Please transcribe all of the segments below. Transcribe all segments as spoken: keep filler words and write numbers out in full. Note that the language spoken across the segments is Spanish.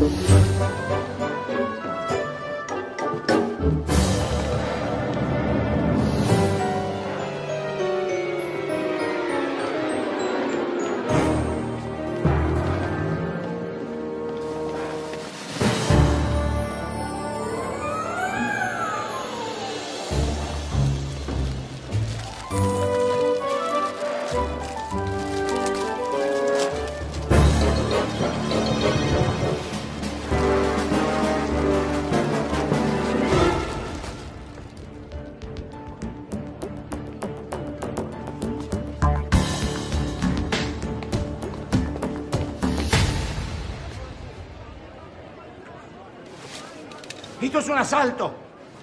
¡Esto es un asalto!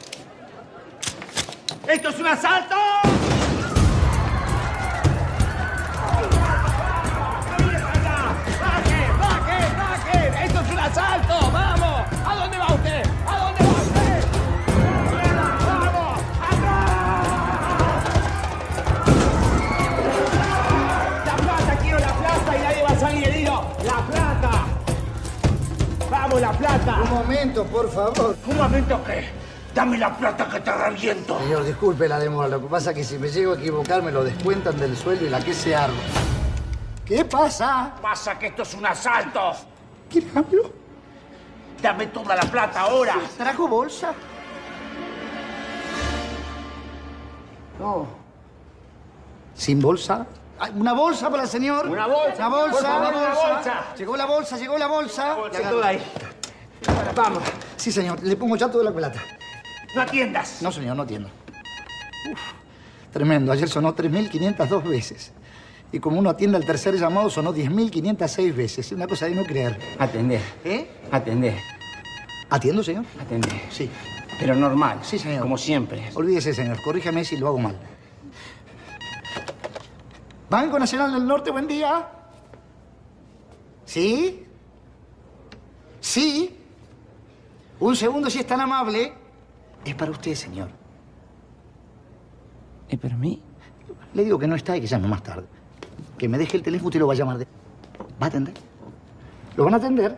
¡Esto es un asalto! ¡Baje, baje, baje! ¡Esto es un asalto! ¡Vamos! ¿A dónde va usted? ¿A dónde va usted? ¡Vamos! ¡Atrás! ¡La plata! ¡Quiero la plata y nadie va a salir herido! ¡La plata! ¡Vamos, la plata! Un momento, por favor. ¿Un momento qué? Dame la plata que te reviento. Señor, disculpe la demora. Lo que pasa es que si me llego a equivocar, me lo descuentan del sueldo y la que se arma. ¿Qué pasa? Pasa que esto es un asalto. ¿Quiere cambio? Dame toda la plata ahora. ¿Trajo bolsa? No. ¿Sin bolsa? Ay, ¿una bolsa para el señor? Una bolsa. Una bolsa, Por favor, una una bolsa. bolsa. Llegó la bolsa, llegó la bolsa. Bolsa, toda ahí. Vamos. Sí, señor. Le pongo ya toda la plata. No atiendas. No, señor, no atiendo. Uf, tremendo. Ayer sonó tres mil quinientas dos veces. Y como uno atiende al tercer llamado, sonó diez mil quinientas seis veces. Es una cosa de no creer. Atendé. ¿Eh? Atendé. ¿Atiendo, señor? Atendé. Sí. Pero normal. Sí, señor. Como siempre. Olvídese, señor. Corríjame si lo hago mal. Banco Nacional del Norte, buen día. ¿Sí? ¿Sí? Un segundo, si es tan amable. Es para usted, señor. ¿Es para mí? Le digo que no está y que llame más tarde. Que me deje el teléfono y lo va a llamar de... ¿Va a atender? ¿Lo van a atender?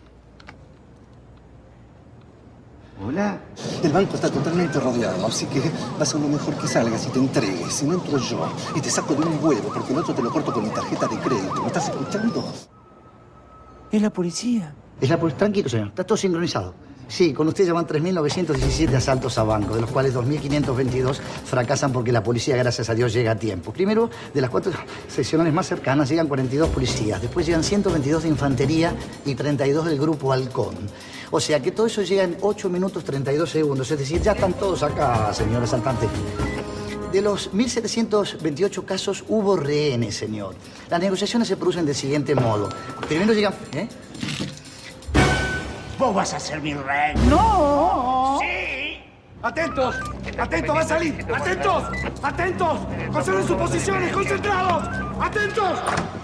Hola. El banco está totalmente rodeado, así que va a ser lo mejor que salgas y te entregues. Si no entro yo y te saco de un huevo porque el otro te lo corto con mi tarjeta de crédito. ¿Me estás escuchando? Es la policía. Es la policía. Tranquilo, señor. Está todo sincronizado. Sí, con usted llevan tres mil novecientos diecisiete asaltos a banco, de los cuales dos mil quinientos veintidós fracasan porque la policía, gracias a Dios, llega a tiempo. Primero, de las cuatro seccionales más cercanas, llegan cuarenta y dos policías. Después llegan ciento veintidós de infantería y treinta y dos del grupo Halcón. O sea que todo eso llega en ocho minutos treinta y dos segundos. Es decir, ya están todos acá, señor asaltante. De los mil setecientos veintiocho casos hubo rehenes, señor. Las negociaciones se producen del siguiente modo. Primero llegan... ¿Eh? Vos vas a ser mi rey. ¡No! ¡Sí! ¡Atentos! ¡Atentos! ¡Va a salir! ¡Atentos! ¡Atentos! ¡Conserven sus posiciones! ¡Concentrados! ¡Atentos!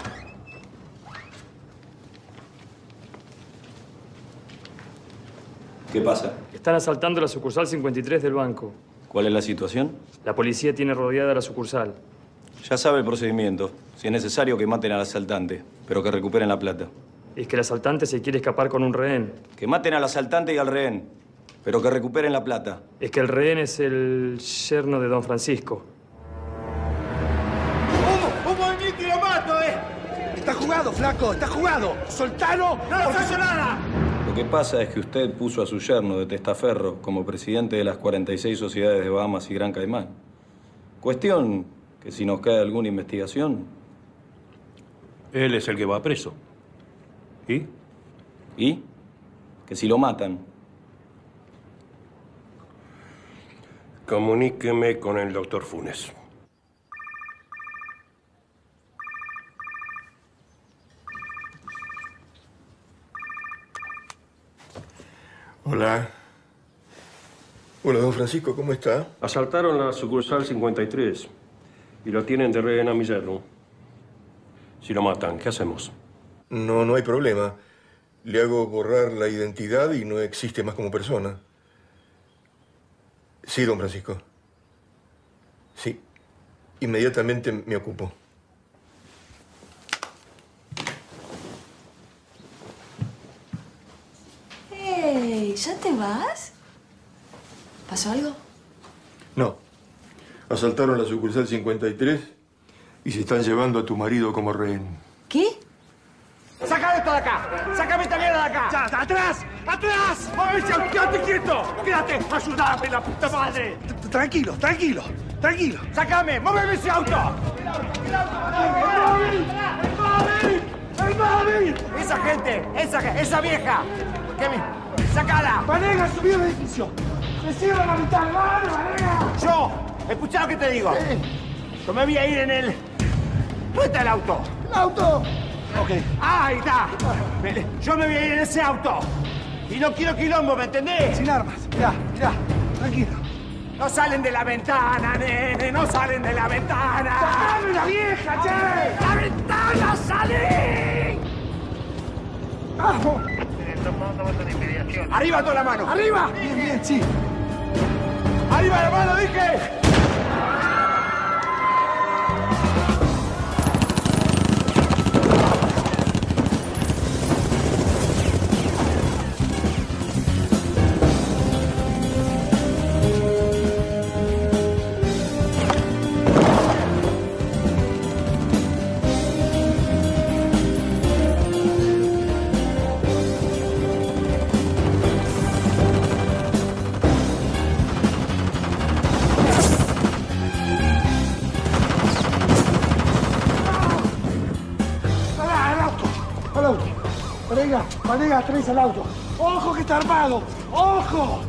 ¿Qué pasa? Están asaltando la sucursal cincuenta y tres del banco. ¿Cuál es la situación? La policía tiene rodeada la sucursal. Ya sabe el procedimiento. Si es necesario, que maten al asaltante, pero que recuperen la plata. Es que el asaltante se quiere escapar con un rehén. Que maten al asaltante y al rehén, pero que recuperen la plata. Es que el rehén es el yerno de don Francisco. ¡Un, un movimiento y lo mato, eh! Está jugado, flaco, está jugado. ¡Soltalo! ¡No nos hace nada! Lo que pasa es que usted puso a su yerno de testaferro como presidente de las cuarenta y seis sociedades de Bahamas y Gran Caimán. Cuestión que si nos cae alguna investigación... Él es el que va preso. ¿Y? ¿Y? Que si lo matan. Comuníqueme con el doctor Funes. Hola. Hola, don Francisco, ¿cómo está? Asaltaron la sucursal cincuenta y tres y lo tienen de rehén a mi yerno. Si lo matan, ¿qué hacemos? No, no hay problema. Le hago borrar la identidad y no existe más como persona. Sí, don Francisco. Sí. Inmediatamente me ocupo. ¿Ya te vas? ¿Pasó algo? No. Asaltaron la sucursal cincuenta y tres y se están llevando a tu marido como rehén. ¿Qué? ¡Saca esto de acá! ¡Sácame esta mierda de acá! ¡Ya, atrás! ¡Atrás! ¡Mauricio, quédate quieto! ¡Quédate! ¡Ayúdame, la puta madre! Tranquilo, tranquilo, tranquilo. ¡Sácame! ¡Móveme ese auto! ¡El móvil! ¡El móvil! ¡El móvil! ¡Esa gente! ¡Esa gente! ¡Esa vieja! ¿Qué me...? ¡Sácala! ¡Vanega, subí al edificio! ¡Me cierra la mitad! ¡Vale, Vanega! ¡Yo! Escuchá lo que te digo. Yo me voy a ir en el... ¿Dónde está el auto? ¡El auto! Ok. Ah, ahí está. Me- Yo me voy a ir en ese auto. Y no quiero quilombo, ¿me entendés? Sin armas. Ya, ya. Tranquilo. No salen de la ventana, nene. No salen de la ventana. ¡Sacame la vieja, che! ¡La ventana, salí! ¡Vamos! ¡Arriba toda la mano! ¡Arriba! Bien, bien, sí. ¡Arriba la mano, dije! ¡Pará, al auto! ¡Al auto! Vanega, Vanega, traes al auto. ¡Ojo que está armado! ¡Ojo!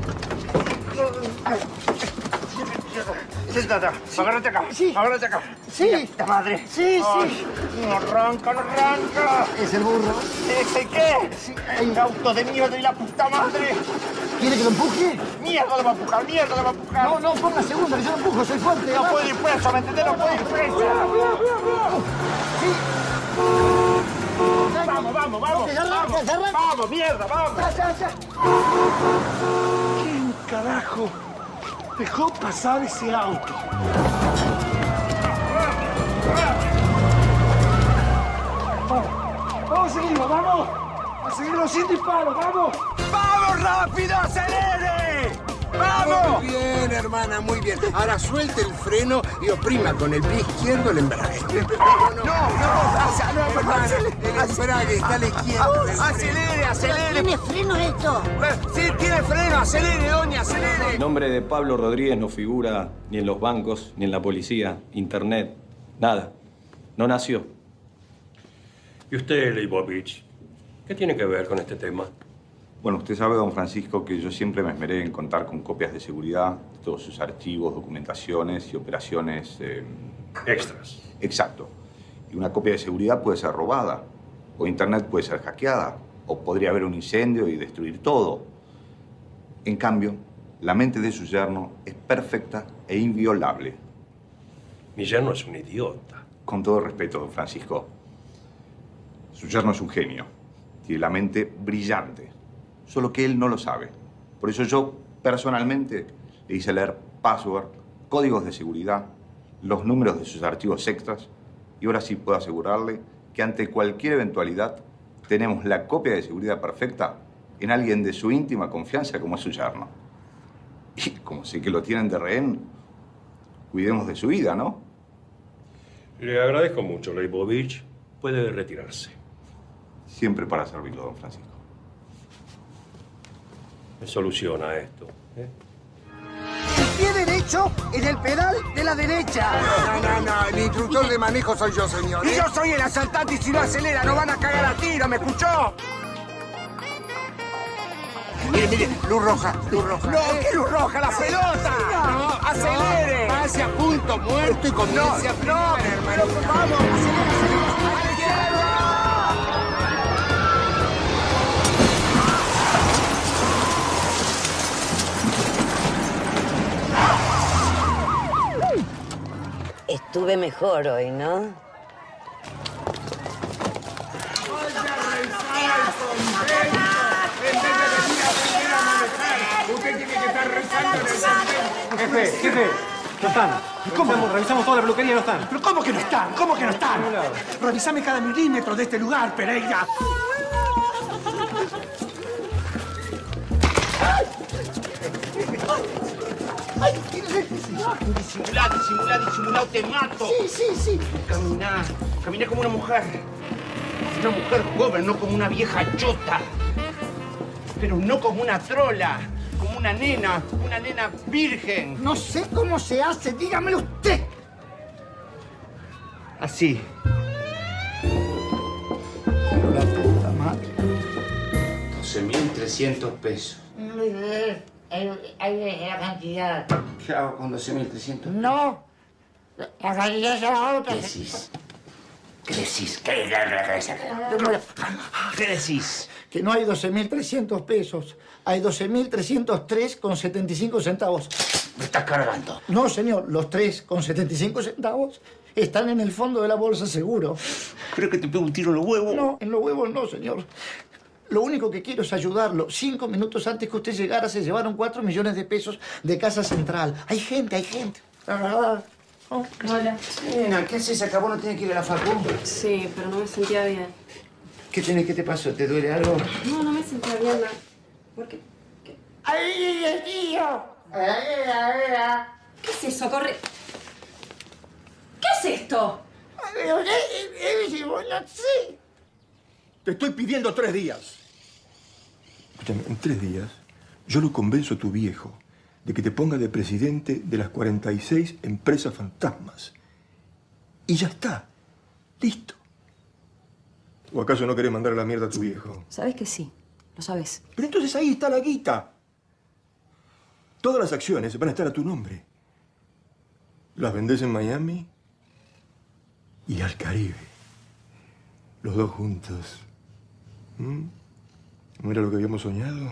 Siéntate acá. Agárrate acá. Sí. Agárrate acá. Sí. ¡Puta madre! Sí, Ay, sí. no arranca, no arranca. Es el burro. ¿Ese qué? Un auto de mierda y la puta madre. ¿Quiere que lo empuje? Mierda lo va a empujar, mierda lo va a empujar. No, no, ponga segunda, que yo lo empujo, soy fuerte. No puedo ir preso, ¿me entendés? No puedo ir preso. Sí. Vamos, vamos, vamos. Que se arranca, Vamos, se arranca. vamos, mierda, vamos. Ya, ya, ya. ¿Quién carajo dejó pasar ese auto? Vamos, vamos a seguirlo, vamos. A seguirlo sin disparos, vamos. ¡Vamos, rápido, acelere! ¡Vamos! Muy bien, hermana, muy bien. Ahora suelte el freno y oprima con el pie izquierdo el embrague. No, no, No, no, hacia- no, hermana, el embrague está a la izquierda. acelere, acelere. ¿Tiene freno esto? Sí, tiene freno, acelere, doña, acelere. El nombre de Pablo Rodríguez no figura ni en los bancos, ni en la policía, internet, nada. No nació. ¿Y usted, Leibovich? ¿Qué tiene que ver con este tema? Bueno, usted sabe, don Francisco, que yo siempre me esmeré en contar con copias de seguridad de todos sus archivos, documentaciones y operaciones... Eh... Extras. Exacto. Y una copia de seguridad puede ser robada, o Internet puede ser hackeada, o podría haber un incendio y destruir todo. En cambio, la mente de su yerno es perfecta e inviolable. Mi yerno es un idiota. Con todo respeto, don Francisco, su yerno es un genio. Tiene la mente brillante. Solo que él no lo sabe. Por eso yo, personalmente, le hice leer password, códigos de seguridad, los números de sus archivos extras, y ahora sí puedo asegurarle que ante cualquier eventualidad tenemos la copia de seguridad perfecta en alguien de su íntima confianza como es su yerno. Y como sé que lo tienen de rehén, cuidemos de su vida, ¿no? Le agradezco mucho, Leibovich. Puede retirarse. Siempre para servirlo, don Francisco. Me soluciona esto. ¿eh? El pie derecho en el pedal de la derecha. No, no, no, el instructor de manejo soy yo, señor. Y ¿eh? yo soy el asaltante y si no acelera no van a cagar a tiro, ¿me escuchó? Mire, mire, luz roja, luz roja. No, ¿qué luz roja? ¡La pelota! No, ¡Acelere! no, pase a punto muerto y comience a No, frenar, pero hermanito. vamos, acelera, acelera. ¡A la izquierda! Estuve mejor hoy, ¿no? Usted tiene que estar rezando en el convento. Jefe, jefe, no están. ¿Cómo? Revisamos, revisamos toda la peluquería y no están. ¿Pero cómo que no están? ¿Cómo que no están? Revisame cada milímetro de este lugar, Pereira. ¡Ay! ¡Ay! ¡Tienes electricidad! Disimulá, disimulá, disimulá o te mato. Sí, sí, sí. Caminá, caminá como una mujer. Una mujer joven, no como una vieja chota. Pero no como una trola, como una nena, una nena virgen. No sé cómo se hace, dígamelo usted. Así. Pero la puta madre. doce mil trescientos pesos. La cantidad. ¿Qué hago con doce mil trescientos? No. La cantidad es la otra. ¿Qué decís? ¿Qué decís? ¿Qué, ¿Qué decís? Que no hay doce mil trescientos pesos. Hay doce mil trescientos tres con setenta y cinco centavos. ¿Me estás cargando? No, señor. Los tres con setenta y cinco centavos están en el fondo de la bolsa seguro. ¿Creo que te pego un tiro en los huevos? No, en los huevos no, señor. Lo único que quiero es ayudarlo. Cinco minutos antes que usted llegara se llevaron cuatro millones de pesos de Casa Central. Hay gente, hay gente. Ah, oh. Hola. Nena, ¿qué haces acá? ¿Vos no tenés que ir a la facu? Sí, pero no me sentía bien. ¿Qué tenés? ¿Qué te pasó? ¿Te duele algo? No, no me sentía bien. ¿Por qué? ¿Qué? ¡Ahí, el tío! ¡Ahí, ahí! ¿Qué es eso? Corre. ¿Qué es esto? No sé. Te estoy pidiendo tres días. Escúchame, en tres días yo lo convenzo a tu viejo de que te ponga de presidente de las cuarenta y seis empresas fantasmas. Y ya está. Listo. ¿O acaso no querés mandar a la mierda a tu viejo? Sabes que sí. Lo sabes. Pero entonces ahí está la guita. Todas las acciones van a estar a tu nombre. Las vendés en Miami y al Caribe. Los dos juntos. ¿Mm? ¿No era lo que habíamos soñado?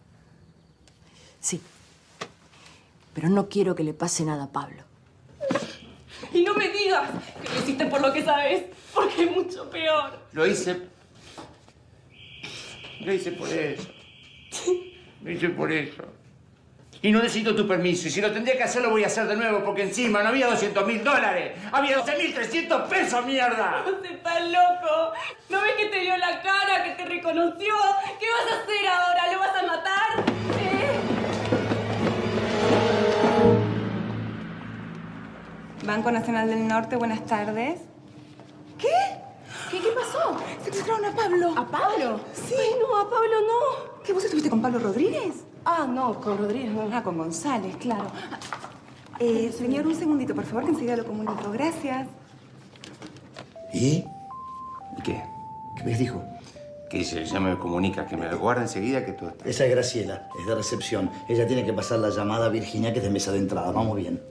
Sí. Pero no quiero que le pase nada a Pablo. Y no me digas que lo hiciste por lo que sabes, porque es mucho peor. Lo hice... Lo hice por eso. Lo hice por eso. Y no necesito tu permiso. Y si lo tendría que hacer, lo voy a hacer de nuevo, porque encima no había doscientos mil dólares. Había doce mil trescientos pesos, mierda. No sé, estás loco. ¿No ves que te dio la cara, que te reconoció? ¿Qué vas a hacer ahora? ¿Lo vas a matar? ¿Eh? Banco Nacional del Norte, buenas tardes. ¿Qué? ¿Qué, qué pasó? Secuestraron a Pablo. ¿A Pablo? Sí. Ay, no, a Pablo no. ¿Qué, vos estuviste con Pablo Rodríguez? Ah, no, con Rodríguez no. Ah, con González, claro. Eh, señor, un segundito, por favor, que enseguida lo comunico. Gracias. ¿Y? ¿Y qué? ¿Qué me dijo? Que dice, ya me comunica, que me guarda enseguida que tú estás. Esa es Graciela, es de recepción. Ella tiene que pasar la llamada a Virginia, que es de mesa de entrada. Vamos bien.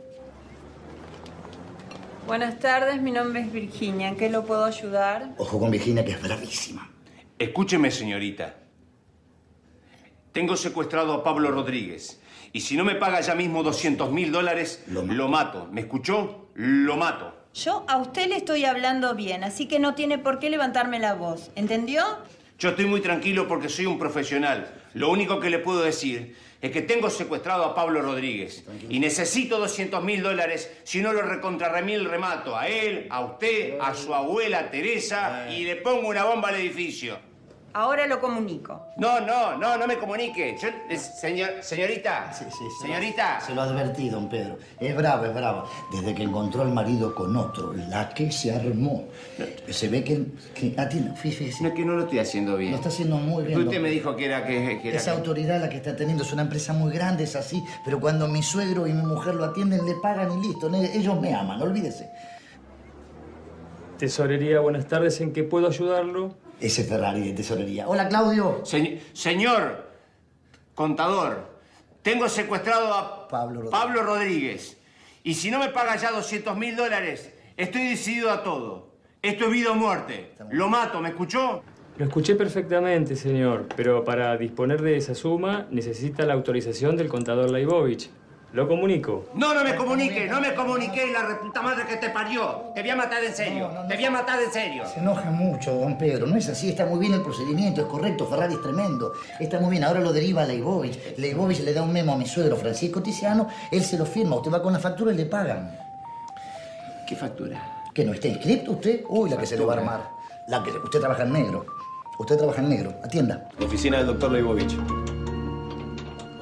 Buenas tardes, mi nombre es Virginia. ¿En qué lo puedo ayudar? Ojo con Virginia, que es bravísima. Escúcheme, señorita. Tengo secuestrado a Pablo Rodríguez. Y si no me paga ya mismo doscientos mil dólares, lo, lo mato. ¿Me escuchó? Lo mato. Yo a usted le estoy hablando bien, así que no tiene por qué levantarme la voz. ¿Entendió? Yo estoy muy tranquilo porque soy un profesional. Lo único que le puedo decir es que tengo secuestrado a Pablo Rodríguez. Tranquilo. Y necesito doscientos mil dólares, si no lo recontrarremil remato. A él, a usted, a su abuela Teresa y le pongo una bomba al edificio. Ahora lo comunico. No, no, no, no me comunique. Yo, eh, señor, señorita, sí, sí, se señorita. Lo, se lo advertí, don Pedro. Es brava, es brava. Desde que encontró al marido con otro, la que se armó. Se ve que... que atienda, fíjese. No, es que no lo estoy haciendo bien. Lo está haciendo muy bien. Usted me dijo que era que... que era Esa que... autoridad la que está teniendo es una empresa muy grande, es así. Pero cuando mi suegro y mi mujer lo atienden, le pagan y listo. Ellos me aman, olvídese. Tesorería, buenas tardes. ¿En qué puedo ayudarlo? Ese Ferrari de tesorería. Hola, Claudio. Se señor contador, tengo secuestrado a Pablo Rodríguez. Pablo Rodríguez. Y si no me paga ya doscientos mil dólares, estoy decidido a todo. Esto es vida o muerte. Lo mato, ¿me escuchó? Lo escuché perfectamente, señor, pero para disponer de esa suma necesita la autorización del contador Leibovich. Lo comunico. No, no me comunique, no me comunique, la reputa madre que te parió. Te voy a matar en serio, no, no, no. te voy a matar en serio. Se enoja mucho, don Pedro. No es así, está muy bien el procedimiento, es correcto. Ferrari es tremendo. Está muy bien, ahora lo deriva a Leibovich. Leibovich le da un memo a mi suegro Francisco Tiziano, él se lo firma, usted va con la factura y le pagan. ¿Qué factura? ¿Que no está inscrito usted? Uy, la que se le va a armar. La que usted trabaja en negro. Usted trabaja en negro. Atienda. Oficina del doctor Leibovich.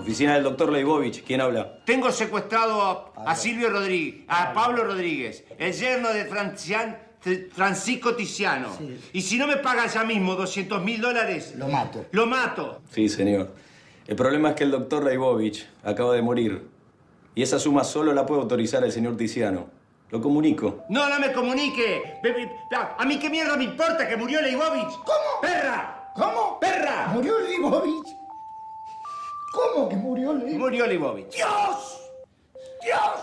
Oficina del doctor Leibovich. ¿Quién habla? Tengo secuestrado a, a Silvio Rodríguez, a Pablo Rodríguez, el yerno de Francian, Francisco Tiziano. Sí. Y si no me paga ya mismo doscientos mil dólares... Lo mato. Lo mato. Sí, señor. El problema es que el doctor Leibovich acaba de morir. Y esa suma solo la puede autorizar el señor Tiziano. Lo comunico. No, no me comunique. ¿A mí qué mierda me importa que murió Leibovich? ¿Cómo? ¡Perra! ¿Cómo? ¡Perra! ¿Murió Leibovich? ¿Cómo que murió Leibovich? Murió Leibovich. ¡Dios! ¡Dios!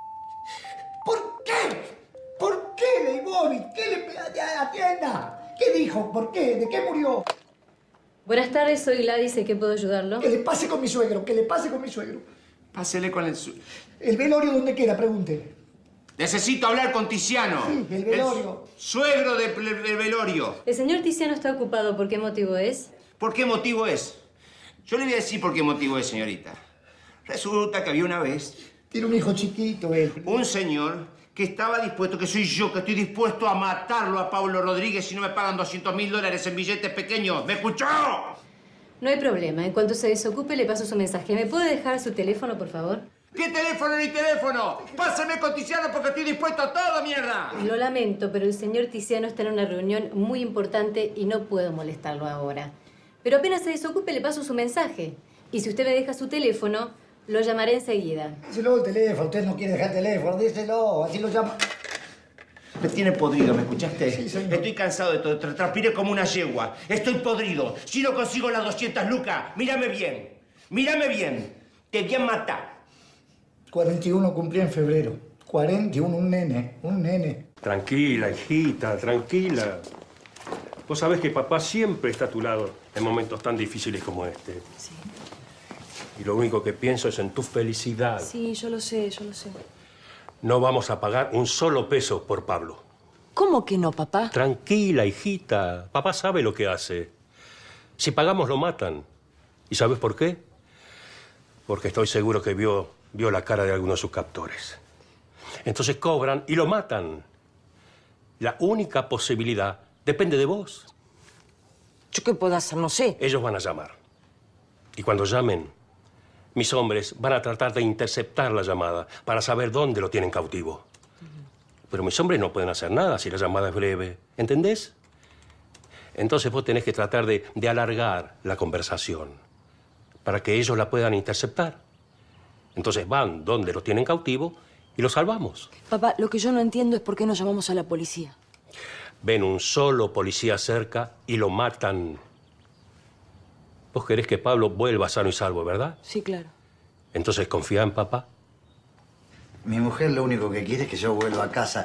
¿Por qué? ¿Por qué Leibovich? ¿Qué le... atienda? ¿Qué dijo? ¿Por qué? ¿De qué murió? Buenas tardes, soy Gladys. ¿En qué puedo ayudarlo? Que le pase con mi suegro, que le pase con mi suegro. Pásele con el... Su... ¿El velorio dónde queda? Pregunte. Necesito hablar con Tiziano. Sí, el velorio. El suegro del de velorio. El señor Tiziano está ocupado. ¿Por qué motivo es? ¿Por qué motivo es? Yo le voy a decir por qué motivo es, señorita. Resulta que había una vez... Tiene un hijo chiquito, él. Un señor que estaba dispuesto, que soy yo, que estoy dispuesto a matarlo a Pablo Rodríguez si no me pagan doscientos mil dólares en billetes pequeños. ¿Me escuchó? No hay problema. En cuanto se desocupe, le paso su mensaje. ¿Me puede dejar su teléfono, por favor? ¿Qué teléfono ni teléfono? Pásame con Tiziano porque estoy dispuesto a todo, mierda. Lo lamento, pero el señor Tiziano está en una reunión muy importante y no puedo molestarlo ahora. Pero apenas se desocupe, le paso su mensaje. Y si usted me deja su teléfono, lo llamaré enseguida. Díselo el teléfono. Usted no quiere dejar el teléfono. Díselo. Así lo llama. Me tiene podrido, ¿me escuchaste? Sí, señor. Estoy cansado de todo. Tra transpiré como una yegua. Estoy podrido. Si no consigo las doscientas lucas, mírame bien. Mírame bien. Te voy a matar. cuarenta y uno cumplí en febrero. cuarenta y uno, un nene. Un nene. Tranquila, hijita, tranquila. Vos sabés que papá siempre está a tu lado en momentos tan difíciles como este. Sí. Y lo único que pienso es en tu felicidad. Sí, yo lo sé, yo lo sé. No vamos a pagar un solo peso por Pablo. ¿Cómo que no, papá? Tranquila, hijita. Papá sabe lo que hace. Si pagamos, lo matan. ¿Y sabes por qué? Porque estoy seguro que vio, vio la cara de alguno de sus captores. Entonces cobran y lo matan. La única posibilidad depende de vos. ¿Yo qué puedo hacer? No sé. Ellos van a llamar. Y cuando llamen, mis hombres van a tratar de interceptar la llamada para saber dónde lo tienen cautivo. Pero mis hombres no pueden hacer nada si la llamada es breve. ¿Entendés? Entonces vos tenés que tratar de, de alargar la conversación para que ellos la puedan interceptar. Entonces van donde lo tienen cautivo y lo salvamos. Papá, lo que yo no entiendo es por qué no llamamos a la policía. Ven un solo policía cerca y lo matan. Vos querés que Pablo vuelva sano y salvo, ¿verdad? Sí, claro. Entonces, ¿confía en papá? Mi mujer lo único que quiere es que yo vuelva a casa.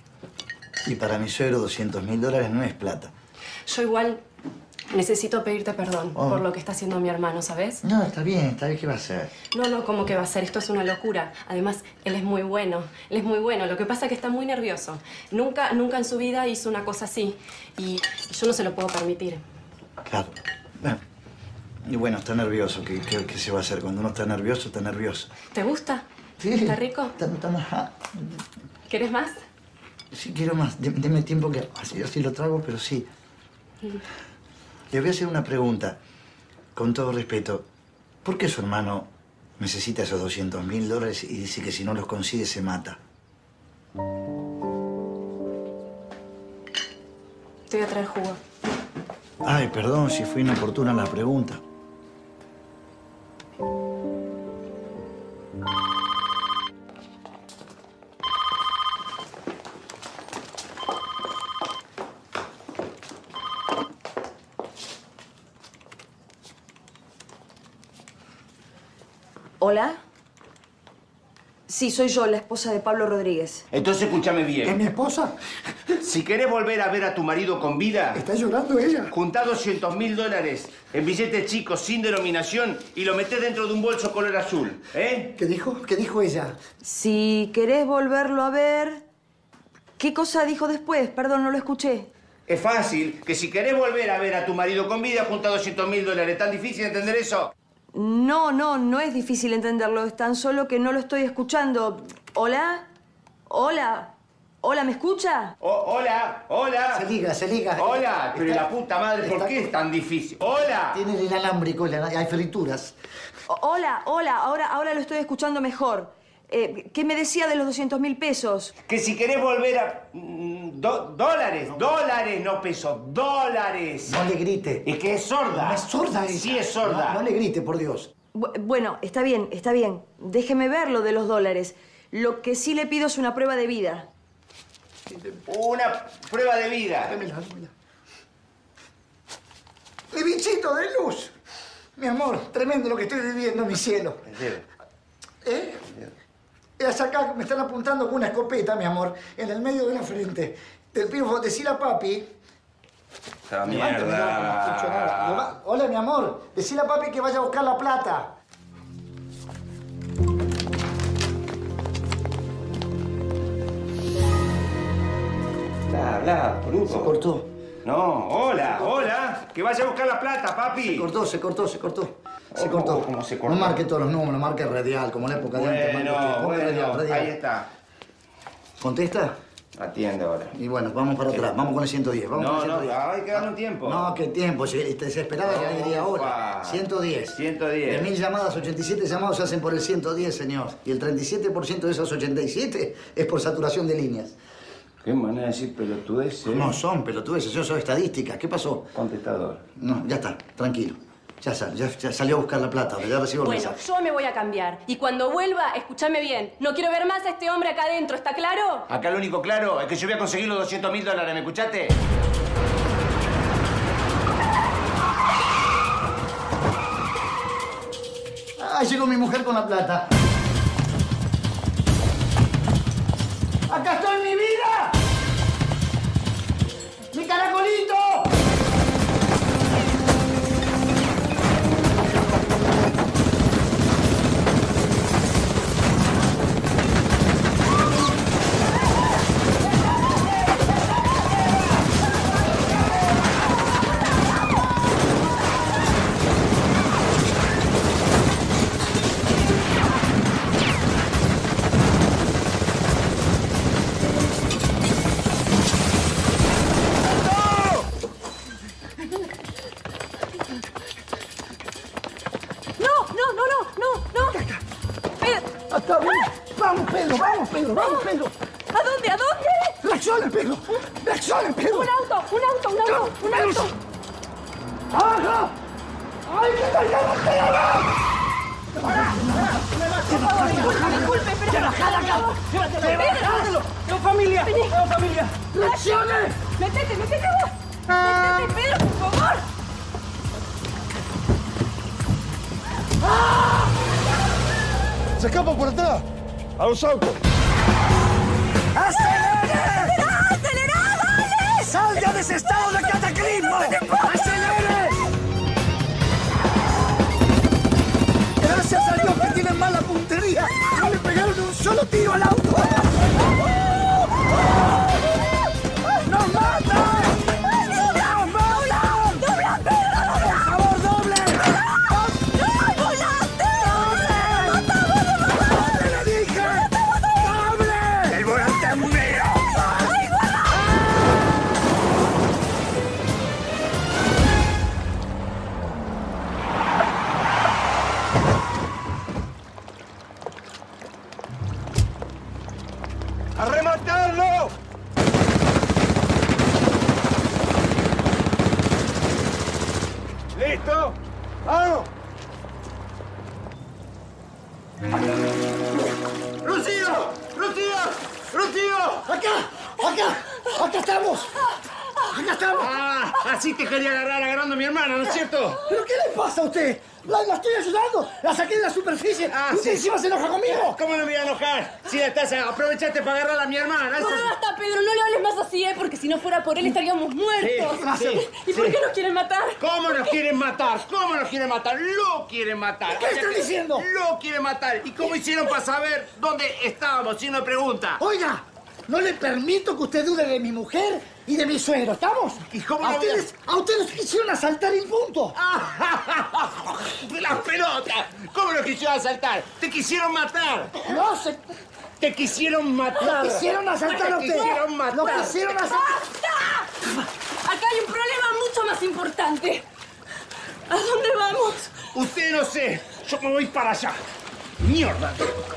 Y para mi suegro, doscientos mil dólares no es plata. Yo igual necesito pedirte perdón Oh. por lo que está haciendo mi hermano, ¿sabes? No, está bien, está bien. ¿Qué va a hacer? No, no, ¿cómo que va a ser? Esto es una locura. Además, él es muy bueno. Él es muy bueno. Lo que pasa es que está muy nervioso. Nunca, nunca en su vida hizo una cosa así. Y yo no se lo puedo permitir. Claro. Bueno. Y bueno, está nervioso. ¿Qué, qué, qué se va a hacer? Cuando uno está nervioso, está nervioso. ¿Te gusta? Sí. ¿Está rico? Está, está más... ¿Quieres más? Sí, quiero más. Deme, deme tiempo que así, así lo trago, pero sí. Le voy a hacer una pregunta, con todo respeto. ¿Por qué su hermano necesita esos doscientos mil dólares y dice que si no los consigue se mata? Te voy a traer jugo. Ay, perdón si fue inoportuna la pregunta. ¿Hola? Sí, soy yo, la esposa de Pablo Rodríguez. Entonces escúchame bien. ¿Es mi esposa? Si querés volver a ver a tu marido con vida... ¿Está llorando ella? Juntá doscientos mil dólares en billetes chicos sin denominación y lo metés dentro de un bolso color azul, ¿eh? ¿Qué dijo? ¿Qué dijo ella? Si querés volverlo a ver... ¿Qué cosa dijo después? Perdón, no lo escuché. Es fácil, que si querés volver a ver a tu marido con vida, junta doscientos mil dólares. ¿Tan difícil entender eso? No, no, no es difícil entenderlo. Es tan solo que no lo estoy escuchando. ¿Hola? ¿Hola? Hola, ¿me escucha? Oh, hola, hola. Se liga, se liga. Hola, pero Está- la puta madre, ¿por está- qué es tan difícil? Hola. Tiene el inalámbrico, el ana- hay frituras. O- hola, hola, ahora, ahora lo estoy escuchando mejor. Eh, ¿Qué me decía de los doscientos mil pesos? Que si querés volver a... mm, do- dólares, dólares, no pesos, dólares. No le grite. Es que es sorda. No es sorda ella. Sí es sorda. No, no le grite, por Dios. Bu- bueno, está bien, está bien. Déjeme ver lo de los dólares. Lo que sí le pido es una prueba de vida. Una prueba de vida. Dámela, dámela. Mi bichito de luz. Mi amor, tremendo lo que estoy viviendo, mi cielo. ¿Eh? Es acá, me están apuntando con una escopeta, mi amor, en el medio de la frente. Del pifo, decile a papi. Esta Levántame, no, no escucho nada. Leva- Hola, mi amor. Decile a papi que vaya a buscar la plata. Habla, habla, boludo. Se cortó. No, hola, hola. Que vaya a buscar la plata, papi. Se cortó, se cortó, se cortó. Se ¿Cómo- cortó. cómo se cortó? No marque todos los números, marque radial, como en la época de antes. marque usted. Bueno, Ponga bueno, radial, radial. ahí está. ¿Contesta? Atiende ahora. Y bueno, vamos para atrás, vamos con el ciento diez. Vamos No, con el no, ciento diez. hay que darle un tiempo. No, qué tiempo. Se, se esperaba que le diría ahora. Opa. ciento diez. ciento diez. De mil llamadas, ochenta y siete llamados se hacen por el ciento diez, señor. Y el treinta y siete por ciento de esos ochenta y siete es por saturación de líneas. Qué manera de decir pelotudeces. No son pelotudeces, yo soy estadísticas. ¿Qué pasó? Contestador. No, ya está, tranquilo. Ya, sal, ya, ya salió a buscar la plata, ya recibo el Bueno, mensaje. yo me voy a cambiar. Y cuando vuelva, escúchame bien. No quiero ver más a este hombre acá adentro, ¿está claro? Acá lo único claro es que yo voy a conseguir los doscientos mil dólares, ¿me escuchaste? ¡Ah, llegó mi mujer con la plata! ¡Acá estoy, mi vida! ¡Mi caracolito! No, no, no, no, no, no. Pedro. ¡Está bien! ¡Vamos, Pedro! ¡Vamos, Pedro! ¡Vamos, Pedro! ¿A dónde? ¿A dónde? ¡Reacciona, Pedro! ¡Reacciona, Pedro! Un auto, un auto, un auto, un auto. ¡Ajá! ¡Ay, qué tal! Disculpe, pero... ¡Ya bajá la cama! Pedro. ¡Tengo familia! Vení. ¡Tengo familia! ¡Reaccione! Métete, métete vos. Métete, Pedro, por favor. ¡Se escapa por atrás! ¡A los autos! ¡Acelere! ¡Acelerá, acelerá, dale! ¡Salga de ese estado de cataclismo! ¡Acelere! Gracias a Dios que tienen mala puntería. No le pegaron un solo tiro al auto. ¡Nos matan! ¡Nos matan! ¡Dobla, Pedro! ¡Por favor, doble! ¡No, volante! ¡Doble, le dije! ¡Doble! ¡El volante es mío! ¡A rematarlo! ¿Listo? ¡Vamos! ¡Rocío! ¡Rocío! ¡Rocío! ¡Acá! ¡Acá! ¡Acá estamos! ¡Acá estamos! Ah, así te quería agarrar agarrando a mi hermana, ¿no es cierto? ¿Pero qué le pasa a usted? La, la estoy ayudando. La saqué de la superficie. Ah, y usted sí. encima se enoja conmigo. ¿Cómo no me voy a enojar? Si estás, aprovechaste para agarrar a mi hermana. No, Eso- basta, Pedro, no le hables más así, ¿eh? Porque si no fuera por él estaríamos muertos. Sí, sí, ¿Y por sí. qué nos quieren matar? ¿Cómo nos quieren matar? ¿Cómo nos quieren matar? Lo quieren matar. ¿Qué está diciendo? Lo quieren matar. ¿Y cómo hicieron para saber dónde estábamos? Si no pregunta. Oiga, no le permito que usted dude de mi mujer y de mi suegro. ¿Estamos? ¿Y cómo a no voy a- ustedes, a ustedes los quisieron asaltar en punto. ¡Las pelotas! ¿Cómo nos quisieron asaltar? ¡Te quisieron matar! No, se... ¡Te quisieron matar! ¡Lo quisieron asaltar a ¡Te usted! quisieron matar! ¡Lo quisieron asaltar! ¡Basta! Acá hay un problema mucho más importante. ¿A dónde vamos? Usted no sé. Yo me voy para allá. ¡Mierda!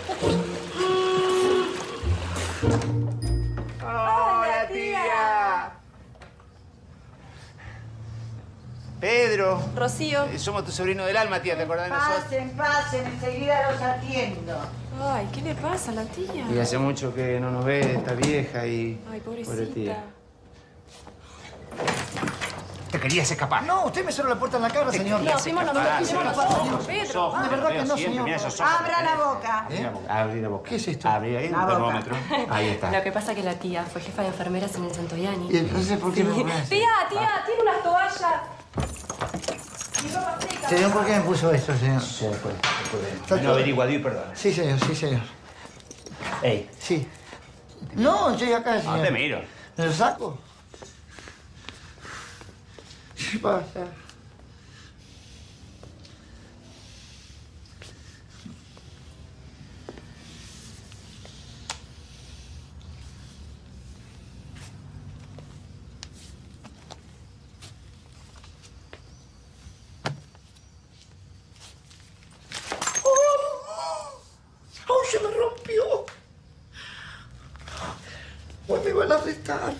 ¡Hola, tía! Pedro. Rocío. Eh, somos tu sobrino del alma, tía. ¿Te acordás de nosotros? Pasen, pasen, enseguida los atiendo. Ay, ¿qué le pasa a la tía? Y hace mucho que no nos ve esta vieja y... Ay, pobrecita. Pobre tía. Te querías escapar. No, usted me cerró la puerta en la cara, señor. No, fuimos nosotros, fuimos nosotros, Pedro. De verdad que no, señor. Abra la boca. ¿Eh? Abrí la boca. ¿Qué es esto? Abrí ahí el La boca. termómetro. Ahí está. Lo que pasa es que la tía fue jefa de enfermeras en el Santoyani. ¿Y entonces por qué me lo hace? Tía, tía, tiene unas toallas. Mi ropa seca. Señor, ¿por qué me puso esto, señor? Sí, después. Está No todo- averigua, y perdón. Sí, señor, sí, señor. Ey. Sí. No, estoy acá, señor. No te miro. ¿Me lo saco? ¿Qué pasa? ¡Oh, se me rompió! Hoy me van a arrestar.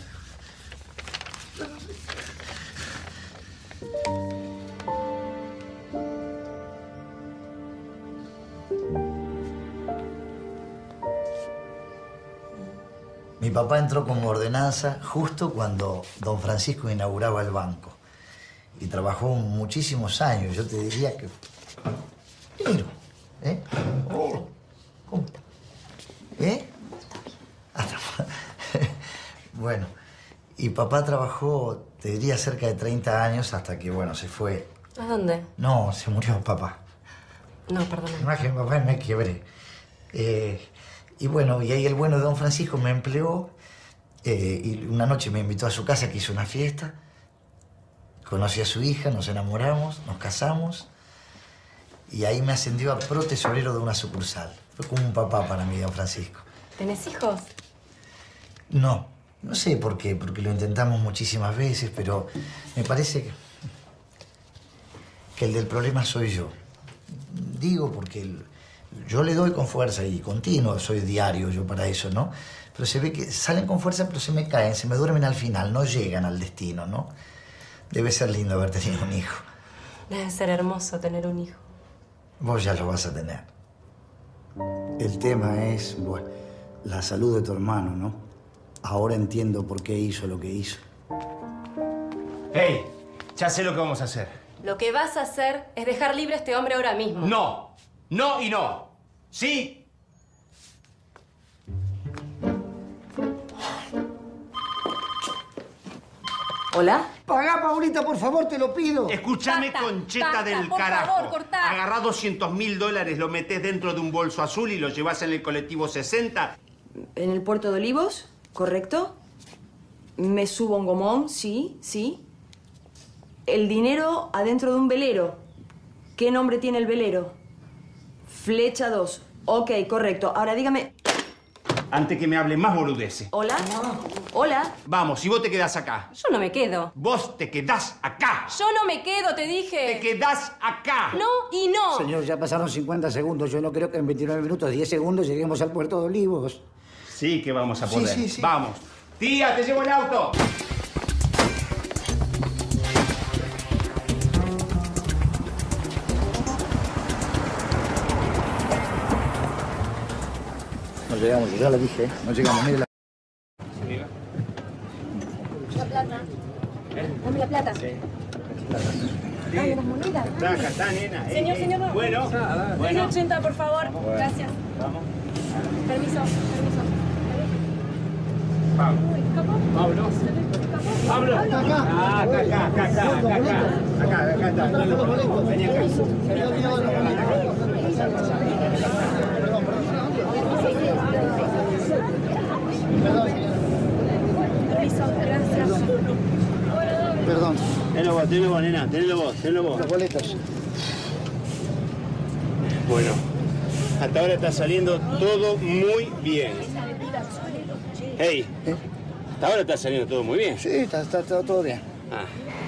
Mi papá entró como ordenanza justo cuando don Francisco inauguraba el banco. Y trabajó muchísimos años. Yo te diría que... Miro, ¿eh? Oh, ¿cómo? ¿Eh? Ah, no. Bueno, y papá trabajó, te diría, cerca de treinta años hasta que, bueno, se fue. ¿A dónde? No, se murió papá. No, perdón. Más que mi papá me quebré. Eh, y bueno, y ahí el bueno de don Francisco me empleó eh, y una noche me invitó a su casa que hizo una fiesta. Conocí a su hija, nos enamoramos, nos casamos y ahí me ascendió a protesorero de una sucursal. Fue como un papá para mí, don Francisco. ¿Tenés hijos? No, no sé por qué, porque lo intentamos muchísimas veces, pero me parece que, que el del problema soy yo. Digo porque el- yo le doy con fuerza y continuo, soy diario yo para eso, ¿no? Pero se ve que salen con fuerza, pero se me caen, se me duermen al final, no llegan al destino, ¿no? Debe ser lindo haber tenido un hijo. Debe ser hermoso tener un hijo. Vos ya lo vas a tener. El tema es, bueno, la salud de tu hermano, ¿no? Ahora entiendo por qué hizo lo que hizo. ¡Ey! Ya sé lo que vamos a hacer. Lo que vas a hacer es dejar libre a este hombre ahora mismo. No. No y no. ¿Sí? ¿Hola? Pagá, Paulita, por favor, te lo pido. Escúchame, Basta, concheta basta, del por carajo. favor, cortá. Agarrá doscientos mil dólares, lo metés dentro de un bolso azul y lo llevás en el colectivo sesenta. ¿En el puerto de Olivos? ¿Correcto? Me subo a un gomón, sí, sí. El dinero adentro de un velero. ¿Qué nombre tiene el velero? Flecha dos. Ok, correcto. Ahora dígame... Antes que me hable más boludeces. ¿Hola? ¿Hola? Vamos, y vos te quedás acá. Yo no me quedo. Vos te quedás acá. Yo no me quedo, te dije. Te quedás acá. No y no. Señor, ya pasaron cincuenta segundos. Yo no creo que en veintinueve minutos, diez segundos, lleguemos al puerto de Olivos. Sí que vamos a Sí, poder. sí, sí. Vamos. Tía, te llevo el auto. No llegamos, yo ya lo dije, ¿eh? No llegamos. Mire la... La plata. Dame la plata. Dame las monedas. Acá está, nena. Eh, Señor, eh. señor, no. Bueno, Dame bueno. ochenta, por favor. Bueno. Gracias. Vamos. Permiso, permiso. Pablo. ¿Escapó? Pablo. ¿Escapó? Pablo. Acá. Ah, acá, acá, acá, acá, acá, acá. Acá, acá está. Vení acá. Permiso, gracias. Perdón. Tenelo vos, tenelo vos, nena. Tenelo vos, tenelo vos. Los boletos. Bueno, Hasta ahora está saliendo todo muy bien. Hey, hasta ahora está saliendo todo muy bien. Sí, está, está, está todo bien. Ah.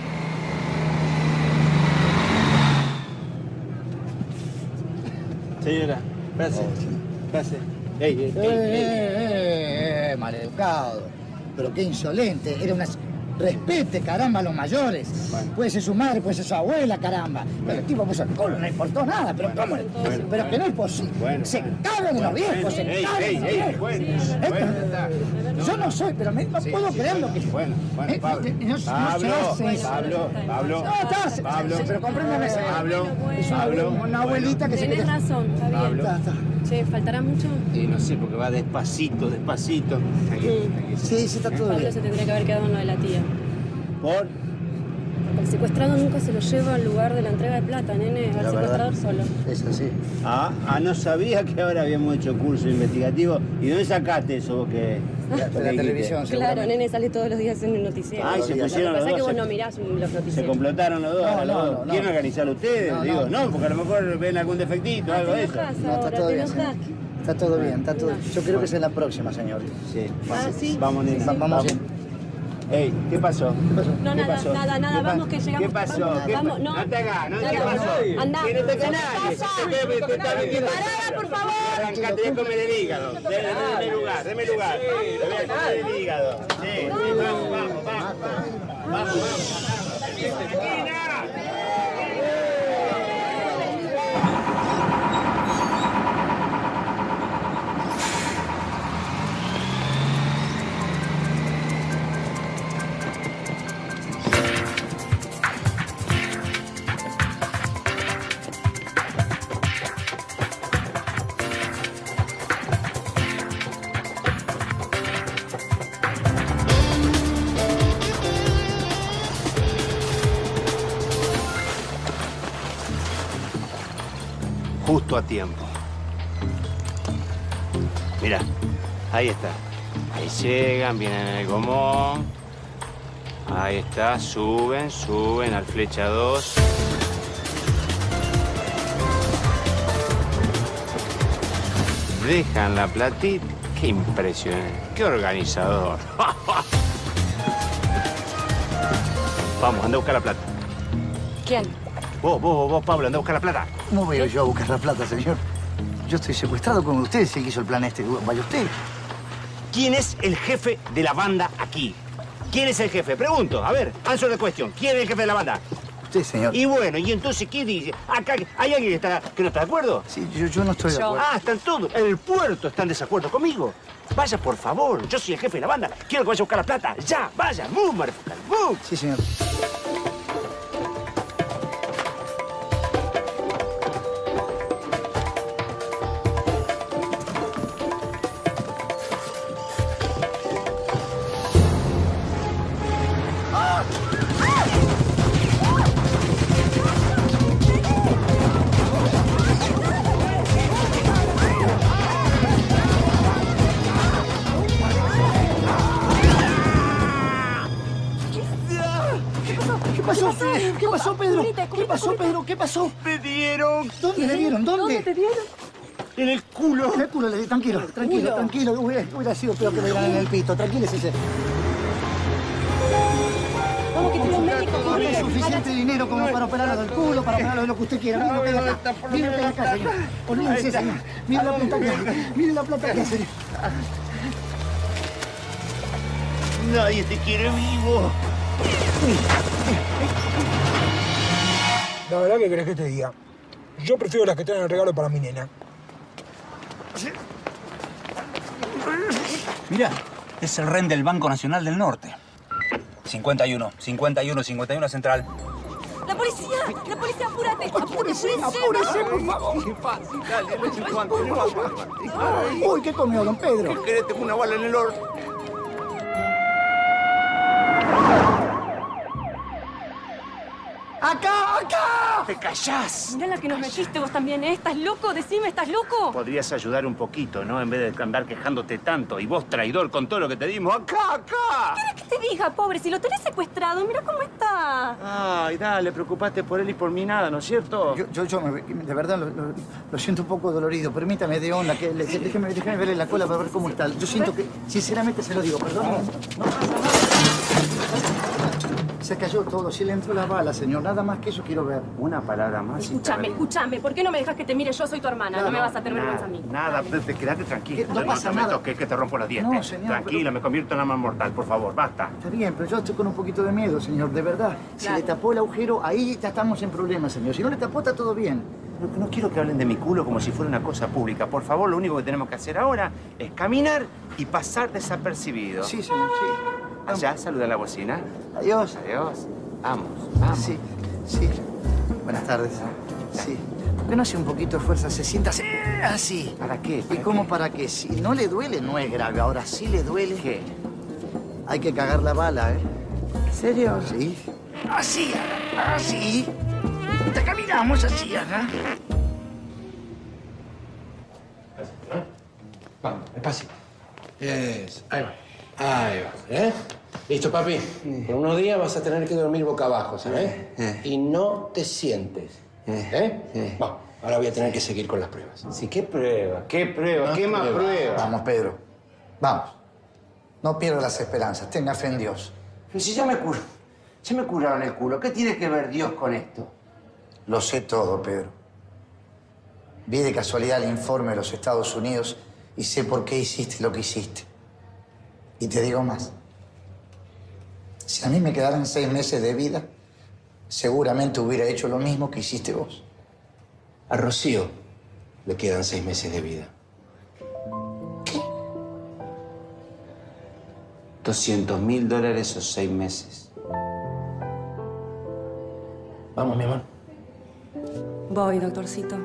Señora, pase, pase. Ey, ey, Eh, ey, ey. eh, eh, maleducado. Pero qué insolente. Era una... Respete, caramba, a los mayores. Bueno. Puede ser su madre, puede ser su abuela, caramba. Pero el tipo puso el culo, no le importó nada. Pero ¿cómo? le- Bueno, pero que no es posible. Bueno, se bueno. cagan en los viejos, Bueno, se ey, cagan ey, en los ey, viejos. bueno, Esto- bueno, está. yo no soy, pero me- no Sí, puedo sí, creer lo bueno, que... Bueno, bueno, Eh, Pablo. eh, no- no se Pablo, hace eso. Pablo, Pablo. No, está, se- Pablo. se- pero compréndeme. se- Pablo, Es una, Pablo. una abuelita que se Tenés quería... razón, está bien. Pablo. Está, está. Che, ¿faltará mucho? Y no sé, porque va despacito, despacito. Aquí, aquí. Sí, sí, está todo Pablo bien. se tendría que haber quedado en lo de la tía. ¿Por? El secuestrado nunca se lo lleva al lugar de la entrega de plata, nene. Al La secuestrador verdad. solo. Es así. Ah, ah, no sabía que ahora habíamos hecho curso investigativo. ¿Y dónde sacaste eso vos que...? De la que dijiste? televisión, Claro, nene sale todos los días en el noticiero. Ay, se Lo pusieron que los pasa es que dos, vos se- no mirás los Se noticieros. complotaron los dos. No, ahora los no, dos. no, no. ¿Quieren organizar ustedes? No, Digo, no. no, porque a lo mejor ven algún defectito, Ah, algo te de eso. enojás No, está ahora, todo te bien. enojás. Está todo bien, está todo bien. Yo creo que es en la próxima, señor. Sí. Ah, sí. Vamos, nena. Va- vamos bien. Ey, ¿qué pasó? ¿Qué pasó? No, ¿Qué nada, pasó? nada, nada, ¿Qué pa- vamos que llegamos. ¿Qué pasó? Vamos, ¿Qué pa- vamos, no. No te hagas, no Nada, ¿qué pasó? andá. Que no te hagas nadie. ¿Qué pasa? Te- te- te está metiendo- Parada, por favor. Arrancate, voy a comer el hígado. Deme, deme lugar, deme lugar. Te voy a comer el hígado. Sí, sí, vamos, vamos, vamos. Vamos, vamos. Justo a tiempo. Mira, ahí está. Ahí llegan, vienen en el gomón. Ahí está, suben, suben al flecha dos. Dejan la platita. Qué impresionante, qué organizador. Vamos, anda a buscar la plata. ¿Quién? Vos, vos, vos, Pablo, anda a buscar la plata. ¿Cómo voy yo a buscar la plata, señor? Yo estoy secuestrado con usted, es el que hizo el plan este. Vaya usted. ¿Quién es el jefe de la banda aquí? ¿Quién es el jefe? Pregunto, a ver, answer the question. ¿Quién es el jefe de la banda? Usted, señor. Y bueno, ¿y entonces qué dice? Acá, ¿hay alguien que, está, que no está de acuerdo? Sí, yo, yo no estoy de acuerdo. Ah, están todos. En el puerto están en desacuerdo conmigo. Vaya, por favor. Yo soy el jefe de la banda. Quiero que vaya a buscar la plata. Ya, vaya. Move, motherfucker. Move. Sí, señor. ¿Qué pasó? ¿Qué pasó, Pedro? ¿Qué pasó, Pedro? ¿Qué pasó? Me dieron. ¿Dónde le dieron? ¿Dónde? ¿Dónde te dieron? En el culo. En el culo le di. Tranquilo, tranquilo, Culo. tranquilo. Hubiera, hubiera sido peor que le dieran en el pito. Tranquilícese. Vamos, que tiene un médico. No hay suficiente dinero como para operarlo del culo, para operarlo de lo que usted quiera. Mire lo que hay acá. Mire lo que hay acá, señor. Olvídese, señor. Mire la plata que hay. Mire la plata que hay, señor. Nadie te quiere vivo. La verdad, ¿qué querés que te diga? Yo prefiero las que traen el regalo para mi nena. Mirá, es el R E N del Banco Nacional del Norte. cincuenta y uno, cincuenta y uno, cincuenta y uno central. ¡La policía! ¡La policía, apúrate! Apúrese, apúrese, por favor. Qué fácil, dale, no sé cuánto. Uy, ¿qué comió, don Pedro? ¿Qué querés? Tengo una bala en el orto. ¡Acá, acá! ¡Te callás! Mirá la que nos metiste vos también, ¿eh? ¿Estás loco? Decime, ¿estás loco? Podrías ayudar un poquito, ¿no? En vez de andar quejándote tanto. Y vos, traidor, con todo lo que te dimos. ¡Acá, acá! ¿Qué querés que te diga, pobre? Si lo tenés secuestrado, mira cómo está. Ay, dale, preocupate por él y por mí nada, ¿no es cierto? Yo, yo, yo me- de verdad lo, lo- lo siento un poco dolorido. Permítame, de onda, que le- déjeme, déjeme verle la cola para ver cómo está. Yo siento que, sinceramente se lo digo, perdón. No pasa nada. Se cayó todo, sí le entró la bala, señor. Nada más que eso quiero ver. Una palabra más. Escúchame, escúchame. ¿Por qué no me dejas que te mire? Yo soy tu hermana. No, me vas a tener vergüenza a mí. Nada, Pepe, quédate tranquilo. No pasa te me nada. toques, que te rompo los dientes. No, señor, Tranquila, me convierto en arma mortal, por favor, basta. Está bien, pero yo estoy con un poquito de miedo, señor, de verdad. Si Claro. le tapó el agujero, ahí ya estamos en problemas, señor. Si no le tapó, está todo bien. No, no quiero que hablen de mi culo como si fuera una cosa pública. Por favor, lo único que tenemos que hacer ahora es caminar y pasar desapercibido. Sí, señor, sí. Allá, saluda a la bocina. Adiós. Adiós. Vamos, vamos. Sí, sí. Buenas tardes. Sí. ¿Por qué no hace un poquito de fuerza? Se sienta así. así. ¿Para qué? ¿Y cómo para qué? Si no le duele, no es grave. Ahora sí le duele. ¿Qué? Hay que cagar la bala, ¿eh? ¿En serio? Sí. Así, así. Te caminamos así, ajá. Vamos, despacio. Eso, ahí va. Ahí va, ¿eh? Listo, papi. Por unos días vas a tener que dormir boca abajo, ¿sabes? Y no te sientes. ¿Eh? Vamos, ahora voy a tener que seguir con las pruebas. Sí, ¿qué prueba? ¿Qué prueba? ¿Qué más prueba? Vamos, Pedro. Vamos. No pierdas las esperanzas. Tenga fe en Dios. Pero si ya me, cur... ya me curaron el culo, ¿qué tiene que ver Dios con esto? Lo sé todo, Pedro. Vi de casualidad el informe de los Estados Unidos y sé por qué hiciste lo que hiciste. Y te digo más. Si a mí me quedaran seis meses de vida, seguramente hubiera hecho lo mismo que hiciste vos. A Rocío le quedan seis meses de vida. ¿Qué? Doscientos mil dólares o seis meses. Vamos, mi amor. Voy, doctorcito.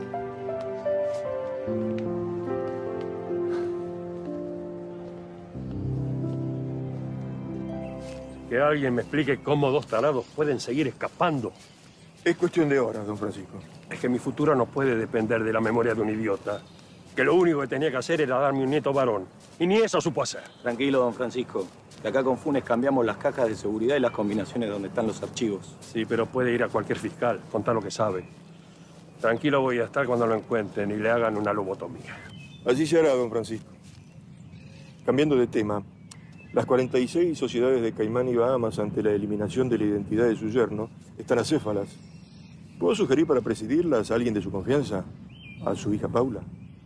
Que alguien me explique cómo dos tarados pueden seguir escapando. Es cuestión de horas, don Francisco. Es que mi futuro no puede depender de la memoria de un idiota. Que lo único que tenía que hacer era darme un nieto varón. Y ni eso supo hacer. Tranquilo, don Francisco. Que acá con Funes cambiamos las cajas de seguridad y las combinaciones donde están los archivos. Sí, pero puede ir a cualquier fiscal, contar lo que sabe. Tranquilo voy a estar cuando lo encuentren y le hagan una lobotomía. Así se hará, don Francisco. Cambiando de tema, las cuarenta y seis sociedades de Caimán y Bahamas, ante la eliminación de la identidad de su yerno, están acéfalas. ¿Puedo sugerir para presidirlas a alguien de su confianza? ¿A su hija Paula?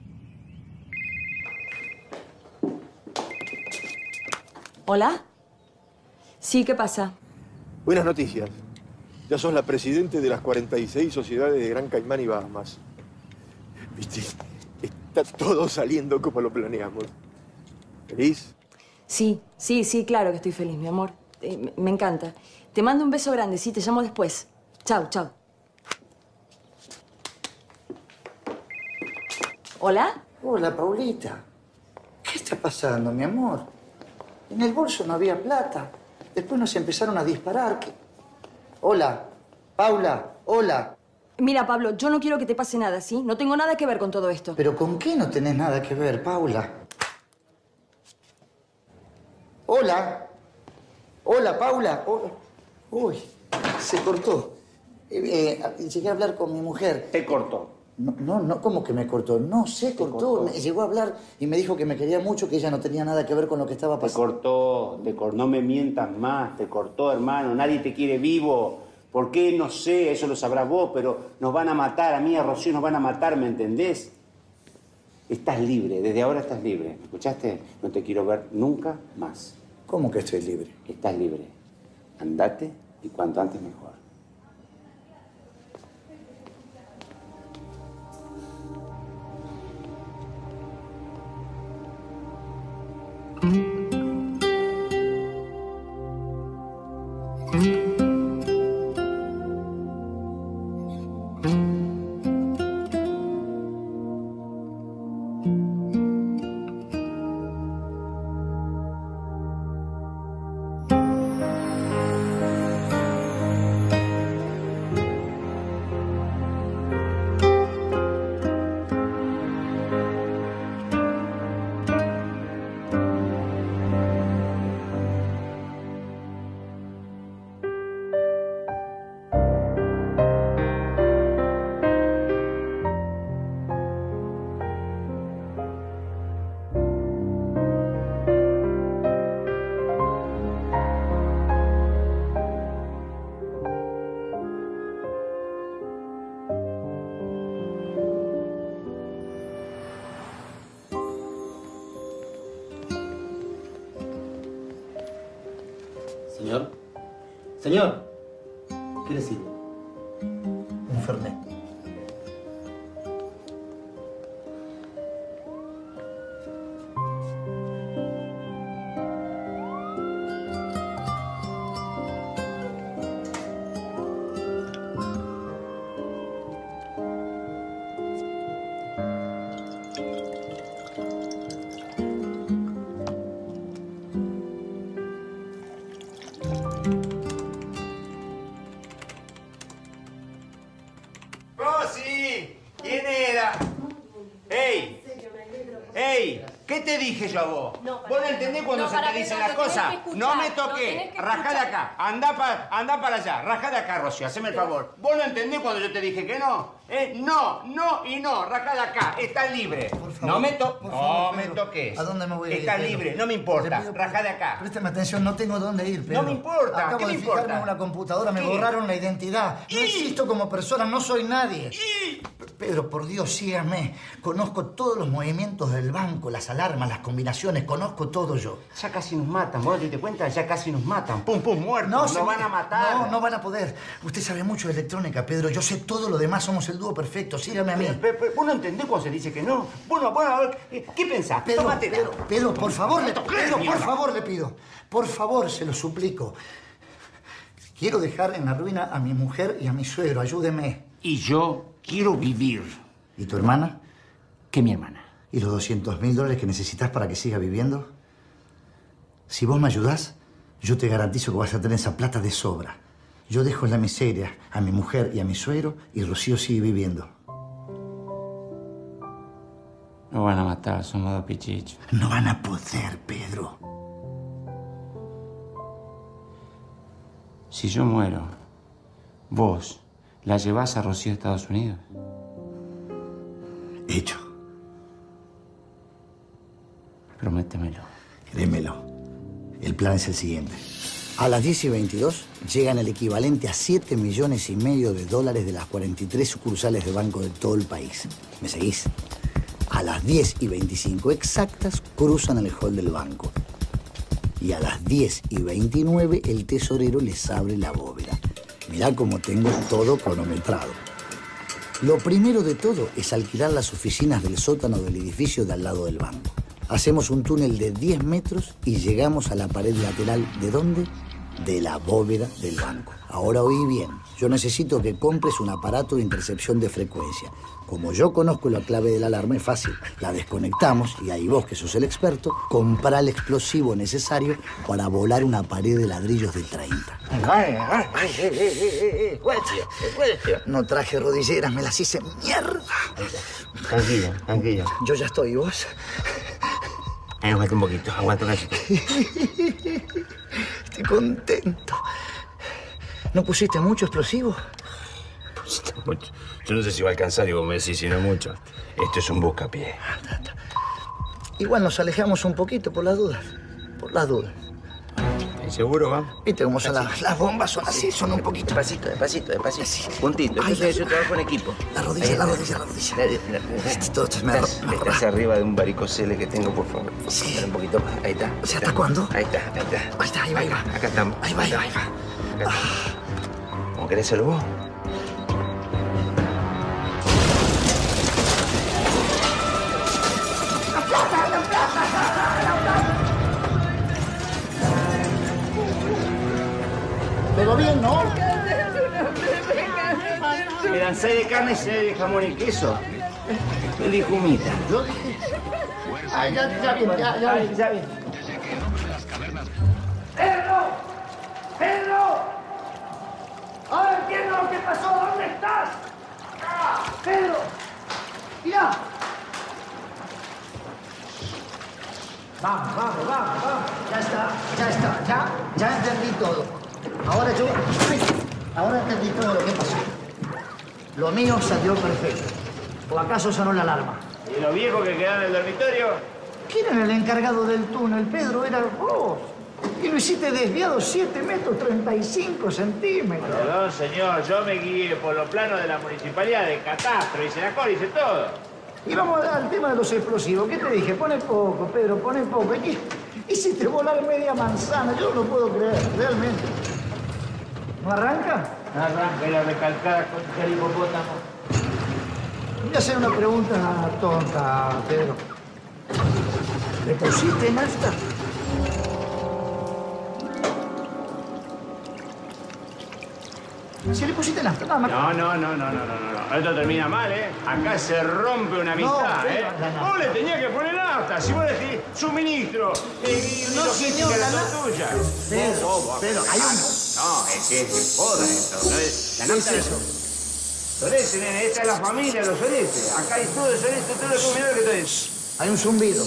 ¿Hola? Sí, ¿qué pasa? Buenas noticias. Ya sos la presidente de las cuarenta y seis sociedades de Gran Caimán y Bahamas. Viste, está todo saliendo como lo planeamos. ¿Feliz? Sí, sí, sí, claro que estoy feliz, mi amor. Eh, me, me encanta. Te mando un beso grande, sí, te llamo después. Chau, chau. ¿Hola? Hola, Paulita. ¿Qué está pasando, mi amor? En el bolso no había plata. Después nos empezaron a disparar. ¿Qué? Hola, Paula, hola. Mira, Pablo, yo no quiero que te pase nada, ¿sí? No tengo nada que ver con todo esto. ¿Pero con qué no tenés nada que ver, Paula? Hola. Hola, Paula. Hola. Uy, se cortó. Eh, eh, llegué a hablar con mi mujer. Te cortó. No, no, no, ¿cómo que me cortó? No, se cortó. cortó. Me llegó a hablar y me dijo que me quería mucho, que ella no tenía nada que ver con lo que estaba Te pasando. cortó, te cortó. No me mientas más, te cortó, hermano. Nadie te quiere vivo. ¿Por qué? No sé, eso lo sabrás vos, pero nos van a matar. A mí y a Rocío nos van a matar, ¿me entendés? Estás libre, desde ahora estás libre. ¿Me escuchaste? No te quiero ver nunca más. ¿Cómo que estoy libre? Estás libre. Andate y cuanto antes mejor. Señor, ¿qué decir? Un Fernet. ¡Rosy! ¿Quién era? ¡Ey! ¡Ey! ¿Qué te dije yo a vos? No, ¿Vos no entendés cuando no, se para te que dicen no, las lo tenés cosas? que escuchar, No me lo toqué. tenés que Rajá de escuchar. acá. Andá, pa, andá para allá. Rajá de acá, Rosy. Haceme el favor. ¿Vos no entendés cuando yo te dije que no? ¿Eh? No, no y no. Rajá de acá. Estás libre. Por favor, no me to por No favor, me Pedro. toques. ¿A dónde me voy a ir? Estás Pedro? libre. No me Le importa. pido- Rajá de acá. Présteme atención, no tengo dónde ir, Pedro. No me importa, Acabo ¿qué de me fijarme importa? en una computadora, me ¿Qué? borraron la identidad. No existo como persona, no soy nadie. Pedro, por Dios, sígame. Conozco todos los movimientos del banco, las alarmas, las combinaciones, conozco todo yo. Ya casi nos matan. ¿Vos te diste cuenta? Ya casi nos matan. Pum, pum, muertos. No, Nos se- van a matar. No, no van a poder. Usted sabe mucho de electrónica, Pedro. Yo sé todo lo demás, somos el dúo perfecto. Sígame a mí. Pe- pe- ¿Vos no entendés cuando se dice que no? Bueno, bueno, a ver, ¿qué, qué pensás? Pedro, Tómatela. Pedro, Pedro, por favor, le, toques, Pedro, por mierda. favor, le pido. Por favor, se lo suplico. Quiero dejar en la ruina a mi mujer y a mi suegro. Ayúdeme. Y yo quiero vivir. ¿Y tu hermana? ¿Qué mi hermana? ¿Y los doscientos mil dólares que necesitas para que siga viviendo? Si vos me ayudás, yo te garantizo que vas a tener esa plata de sobra. Yo dejo en la miseria a mi mujer y a mi suegro y Rocío sigue viviendo. Nos van a matar, somos dos pichichos. No van a poder, Pedro. Si yo muero, vos la llevás a Rocío a Estados Unidos. Hecho. Prométemelo. Créemelo. El plan es el siguiente. A las diez y veintidós llegan el equivalente a siete millones y medio de dólares de las cuarenta y tres sucursales de banco de todo el país. ¿Me seguís? A las diez y veinticinco exactas cruzan el hall del banco. Y a las diez y veintinueve el tesorero les abre la bóveda. Mirá cómo tengo todo cronometrado. Lo primero de todo es alquilar las oficinas del sótano del edificio de al lado del banco. Hacemos un túnel de diez metros y llegamos a la pared lateral. ¿De dónde? De la bóveda del banco. Ahora oí bien. Yo necesito que compres un aparato de intercepción de frecuencia. Como yo conozco la clave de la alarma, es fácil. La desconectamos y ahí vos, que sos el experto, comprá el explosivo necesario para volar una pared de ladrillos de treinta. Ay, ay, ay, eh, eh, eh, eh, guacho, guacho. No traje rodilleras, me las hice mierda. Tranquilo, tranquilo. Yo ya estoy, ¿y vos? Ahí, aguanta un poquito, aguanta un cachito. Estoy contento. ¿No pusiste mucho explosivo? Mucho. Yo no sé si va a alcanzar y vos me decís si no mucho. Esto es un buscapié. Igual nos alejamos un poquito por las dudas. Por las dudas. ¿Seguro, vamos? ¿Viste cómo son las, las bombas? Son así, son un poquito. Despacito, despacito, despacito. Puntito. Ay, Esto es un trabajo en equipo. La rodilla, Ahí, la rodilla, la rodilla. Dale, dale. Esto me Estás, estás arriba de un varicocele que tengo, por favor. Sí. Dale un poquito más. Ahí está. O sea, ¿hasta cuándo? Ahí está, ahí está. Ahí está, ahí va, ahí va. Acá estamos. Ahí va, ahí va, ahí va. Acá estamos. ¿Cómo querés hacerlo vos? Pero bien, ¿no? Eran seis de carne y seis de jamón y queso. Yo dije humita. Yo dije... Ah, ya, ya bien, ya, ya bien, ya bien. ¡Pedro! ¡Pedro! Ahora entiendo lo que pasó. ¿Dónde estás? ¡Ah! ¡Pedro! ¡Mira! Vamos, vamos, vamos, vamos. Ya está, ya está, ya, ya entendí todo. Ahora yo... Ay, ahora entendí todo lo que pasó. Lo mío salió perfecto. ¿O acaso sonó la alarma? ¿Y los viejos que quedaron en el dormitorio? ¿Quién era el encargado del túnel, Pedro? Era vos. Y lo hiciste desviado siete metros treinta y cinco centímetros. Perdón, señor, yo me guié por los planos de la municipalidad de Catastro, hice la cor, hice todo. Y vamos al tema de los explosivos. ¿Qué te dije? Pone poco, Pedro, pone poco. Y hiciste volar media manzana. Yo no lo puedo creer, realmente. ¿No arranca? No arranca, la recalcada con el hipopótamo. Voy a hacer una pregunta tonta, Pedro. ¿Le pusiste nafta? Si le pusiste nafta, nada más. No, no, no, no, no, no, no. Esto termina mal, ¿eh? Acá se rompe una amistad, No, ¿eh? la nafta. Vos le tenías que poner nafta. Si vos decís suministro y No, señor, que la son nafta. tuyas. Pedro, Vos, vos, Pedro, hay un... No, es que es de joda esto. ¿No es? La ¿Qué nafta es eso? Sorete, nene, esta es la familia, los Sorete. Acá hay todo Sorete, todo lo que mirá lo que tenés. Hay un zumbido.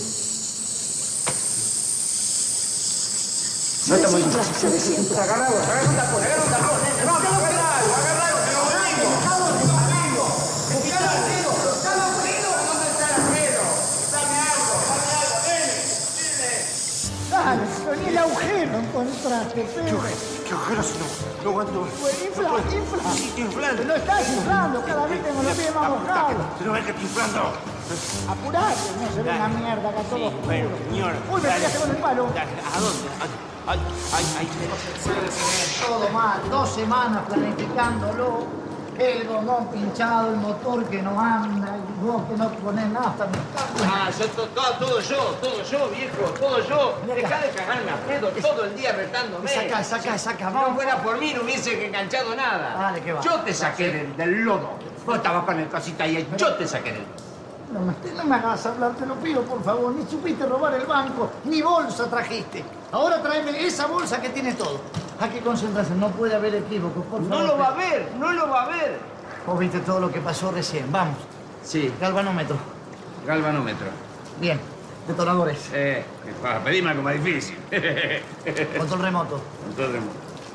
No está muy bien. Agarra algo, agarra un tapón, agarra un tapón, nene. Vamos, agarra algo, agarra algo, te lo digo. Buscalo al dedo, buscalo al dedo. ¿Dónde está el agujero? Dame algo, dame algo, nene. Dale, pero ni el agujero encontraste, Pedro. ¿Qué agujero si no? No aguanto. Pues infla, infla. Sí, estoy inflando. No estás inflando, cada vez tengo los pies más mojados. Si no ves que estoy inflando. Apurate, no se ve una mierda acá todo oscuro. Bueno, señor. Uy, me pegaste con el palo. ¿A dónde? Ay, ay, ay. Todo mal, dos semanas planificándolo. El gomón pinchado, el motor que no anda, y vos que no ponés nafta. Ah, yo, to- todo, todo yo, todo yo, viejo, todo yo. Dejá de cagarme a pedo todo el día retándome. Saca, saca, saca, Si vamos. no fuera por mí, no hubiese enganchado nada. Dale, que va. Yo te saqué del, del lodo. Vos estabas con el cosita ahí, yo te saqué del lodo. No me, no me hagas hablar, te lo pido, por favor. Ni supiste robar el banco, ni bolsa trajiste. Ahora tráeme esa bolsa que tiene todo. Hay que concentrarse, no puede haber equívocos, por favor. No lo va a ver, no lo va a ver. Vos viste todo lo que pasó recién, vamos. Sí. Galvanómetro. Galvanómetro. Bien. Detonadores. Eh, para pedirme algo más difícil. Control remoto. Control remoto.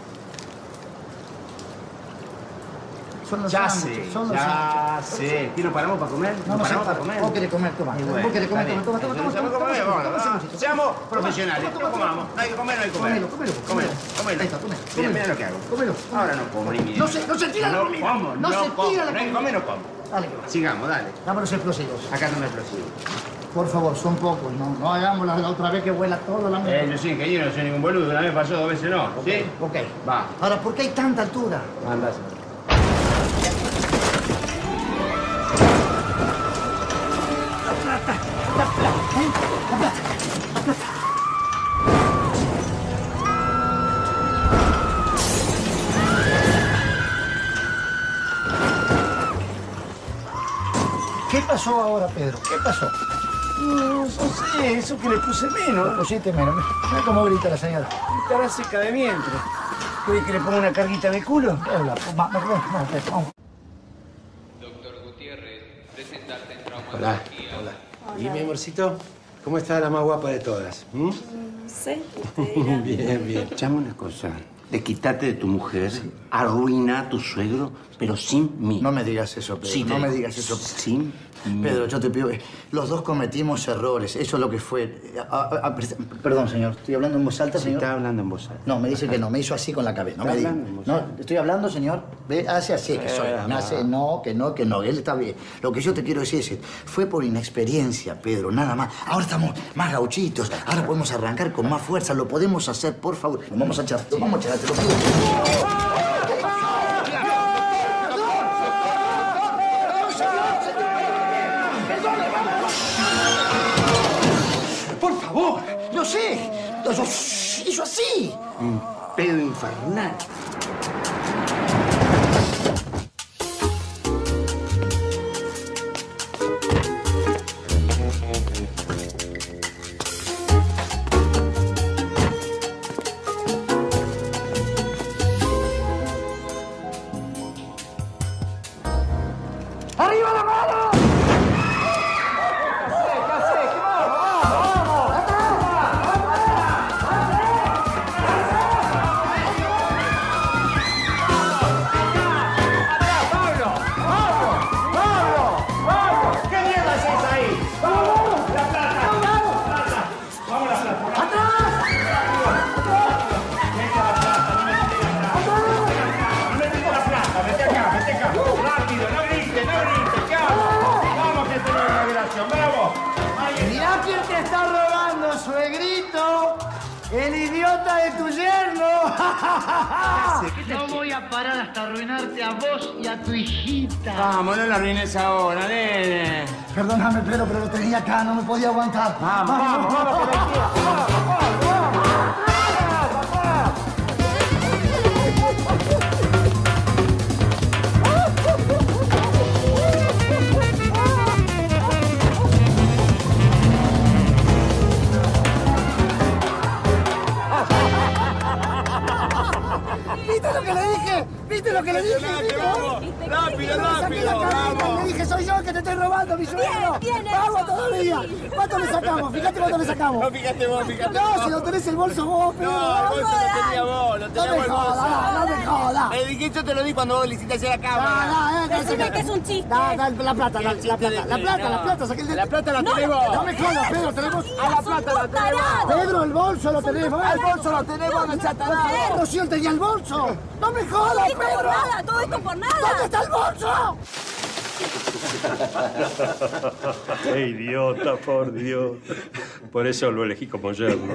Son los Ya sándwiches, sé, son los ya sándwiches. sé. ¿Aquí nos paramos para comer? No, no se paramos para. para comer? Vos querés comer, toma. Y Vos bueno, querés comer, está toma, bien. toma, toma, toma, Seamos toma, comer, toma, vamos, toma, vamos. toma, Seamos toma, profesionales. toma, No toma, comamos. No hay que comer, no hay que comer. Comelo, comelo, Comelo, comelo. comelo. Ahí está, comelo, Mira, comelo. mira lo que hago. Comelo. Ahora no como, ni mierda. No se, no se tira la No comida. como, No no se como. tira la No hay que comida. comer, no como. Dale, que va. Sigamos, dale. Dame los explosivos. Acá no me explosivo. Por favor, son pocos, no, no hagamos la, la otra vez que vuela todo la Eh, yo soy ingeniero, no soy ningún boludo. Una vez pasó, dos veces no. ¿Sí? Ok. Va. Ahora, ¿por qué hay tanta altura? Andás. La plata, la plata, ¿eh? La plata, la plata. ¿Qué pasó ahora, Pedro? ¿Qué pasó? No, no sé, eso que le puse menos. Lo pusiste menos. Mira cómo grita la señora. Estará seca de vientre. ¿Quieres que le ponga una carguita de culo? Hola, va, va, va, vamos. Hola. Hola. ¿Y mi amorcito? ¿Cómo está la más guapa de todas? ¿Mm? Sí, Bien, bien. Escuchame una cosa. Desquítate de tu mujer, arruina a tu suegro, pero sin mí. No me digas eso, Pedro. Sí, te no me digo. digas eso. Sin mí. Pedro, yo te pido... Los dos cometimos errores. Eso es lo que fue. A- a- a- perdón, señor. ¿Estoy hablando en voz alta, Sí, señor? está hablando en voz alta. No, me dice que no. Me hizo así con la cabeza. No Está me diga. hablando en voz No, alta. estoy hablando, señor. Ve, hace así que soy. Eh, Me hace no, que no, que no. Él está bien. Lo que yo te quiero decir es, fue por inexperiencia, Pedro, nada más. Ahora estamos más gauchitos. Ahora podemos arrancar con más fuerza. Lo podemos hacer, por favor. Lo vamos a echar. Lo vamos a echar, te lo pido. Por favor, no sé. Yo hizo así. Un pedo infernal. ¡Arriba la mano! Mirá quién te está robando, suegrito. El idiota de tu yerno. No voy a a parar hasta arruinarte a vos y a tu hijita. Vamos, no la arruines ahora, nene. Perdóname, Pedro, pero lo tenía acá, no me podía aguantar. Vamos, vamos, vamos, vamos, vamos, vamos. ¿Viste lo que le dije? ¿Viste lo que le dije? Vamos, rápido, rápido, vamos. Le dije, soy yo el que te estoy robando, mi suegro. Bien, bien, Vamos eso. todavía. ¿Cuánto le sacamos? Fíjate cuánto le sacamos. No, fíjate vos, fíjate No, vos. si lo tenés el bolso vos, Pedro. No, el bolso lo tenía vos, lo tenía No me vos el bolso. jodas, no me jodas. Me dijiste, yo te lo di cuando vos le hiciste hacer la cámara. No, no, eh, Decime que es un chiste. Da, da, la plata, la, la plata, la plata, la plata, saqué el de... La plata la No, tenemos. No me jodas, Pedro, tenemos... A la plata la tenemos. Pedro, el bolso lo tenemos. El bolso lo tenemos, no seas tarado. Pedro, si él tenía el bolso. No me jodas, Esto por Pedro. nada, todo esto por nada. ¿Dónde está el bolso? ¡Qué idiota, por Dios! Por eso lo elegí como yerno.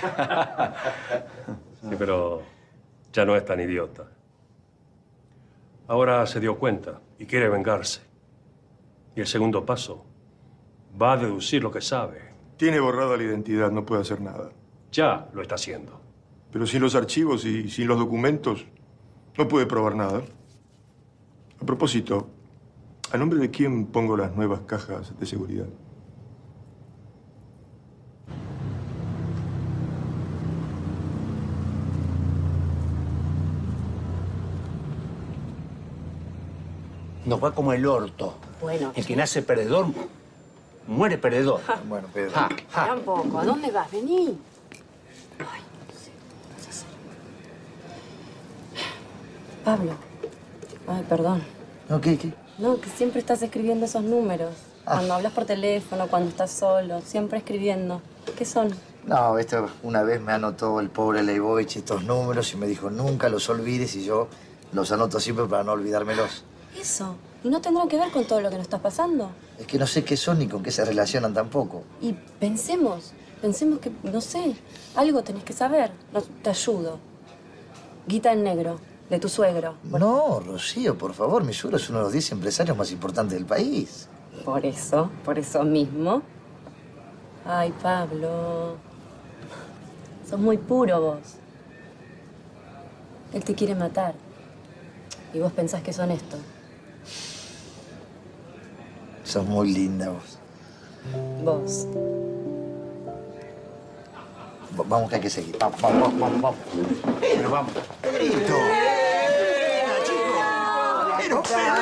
Sí, pero ya no es tan idiota. Ahora se dio cuenta y quiere vengarse. Y el segundo paso va a deducir lo que sabe. Tiene borrada la identidad, no puede hacer nada. Ya lo está haciendo. Pero sin los archivos y sin los documentos, no puede probar nada. A propósito, ¿a nombre de quién pongo las nuevas cajas de seguridad? Nos va como el orto. Bueno. El que nace perdedor, muere perdedor. Bueno, Pedro. Ja, ja. Espera un poco. ¿A dónde vas? Vení. Ay, no sé. ¿Qué vas a hacer? Pablo. Ay, perdón. ¿No qué, qué? No, que siempre estás escribiendo esos números. Ah. Cuando hablas por teléfono, cuando estás solo, siempre escribiendo. ¿Qué son? No, esta una vez me anotó el pobre Leibovich estos números y me dijo, nunca los olvides, y yo los anoto siempre para no olvidármelos. Eso. ¿Y no tendrán que ver con todo lo que nos está pasando? Es que no sé qué son ni con qué se relacionan tampoco. Y pensemos, pensemos que, no sé, algo tenés que saber. No, te ayudo. Guita en negro, de tu suegro. No, Rocío, por favor, mi suegro es uno de los diez empresarios más importantes del país. Por eso, por eso mismo. Ay, Pablo. Sos muy puro vos. Él te quiere matar. Y vos pensás que es honesto. Sos muy linda vos. Vos. V- Vamos que hay que seguir. Vamos, vamos, vamos, vamos. vamos. Pero vamos. Pedrito. Pero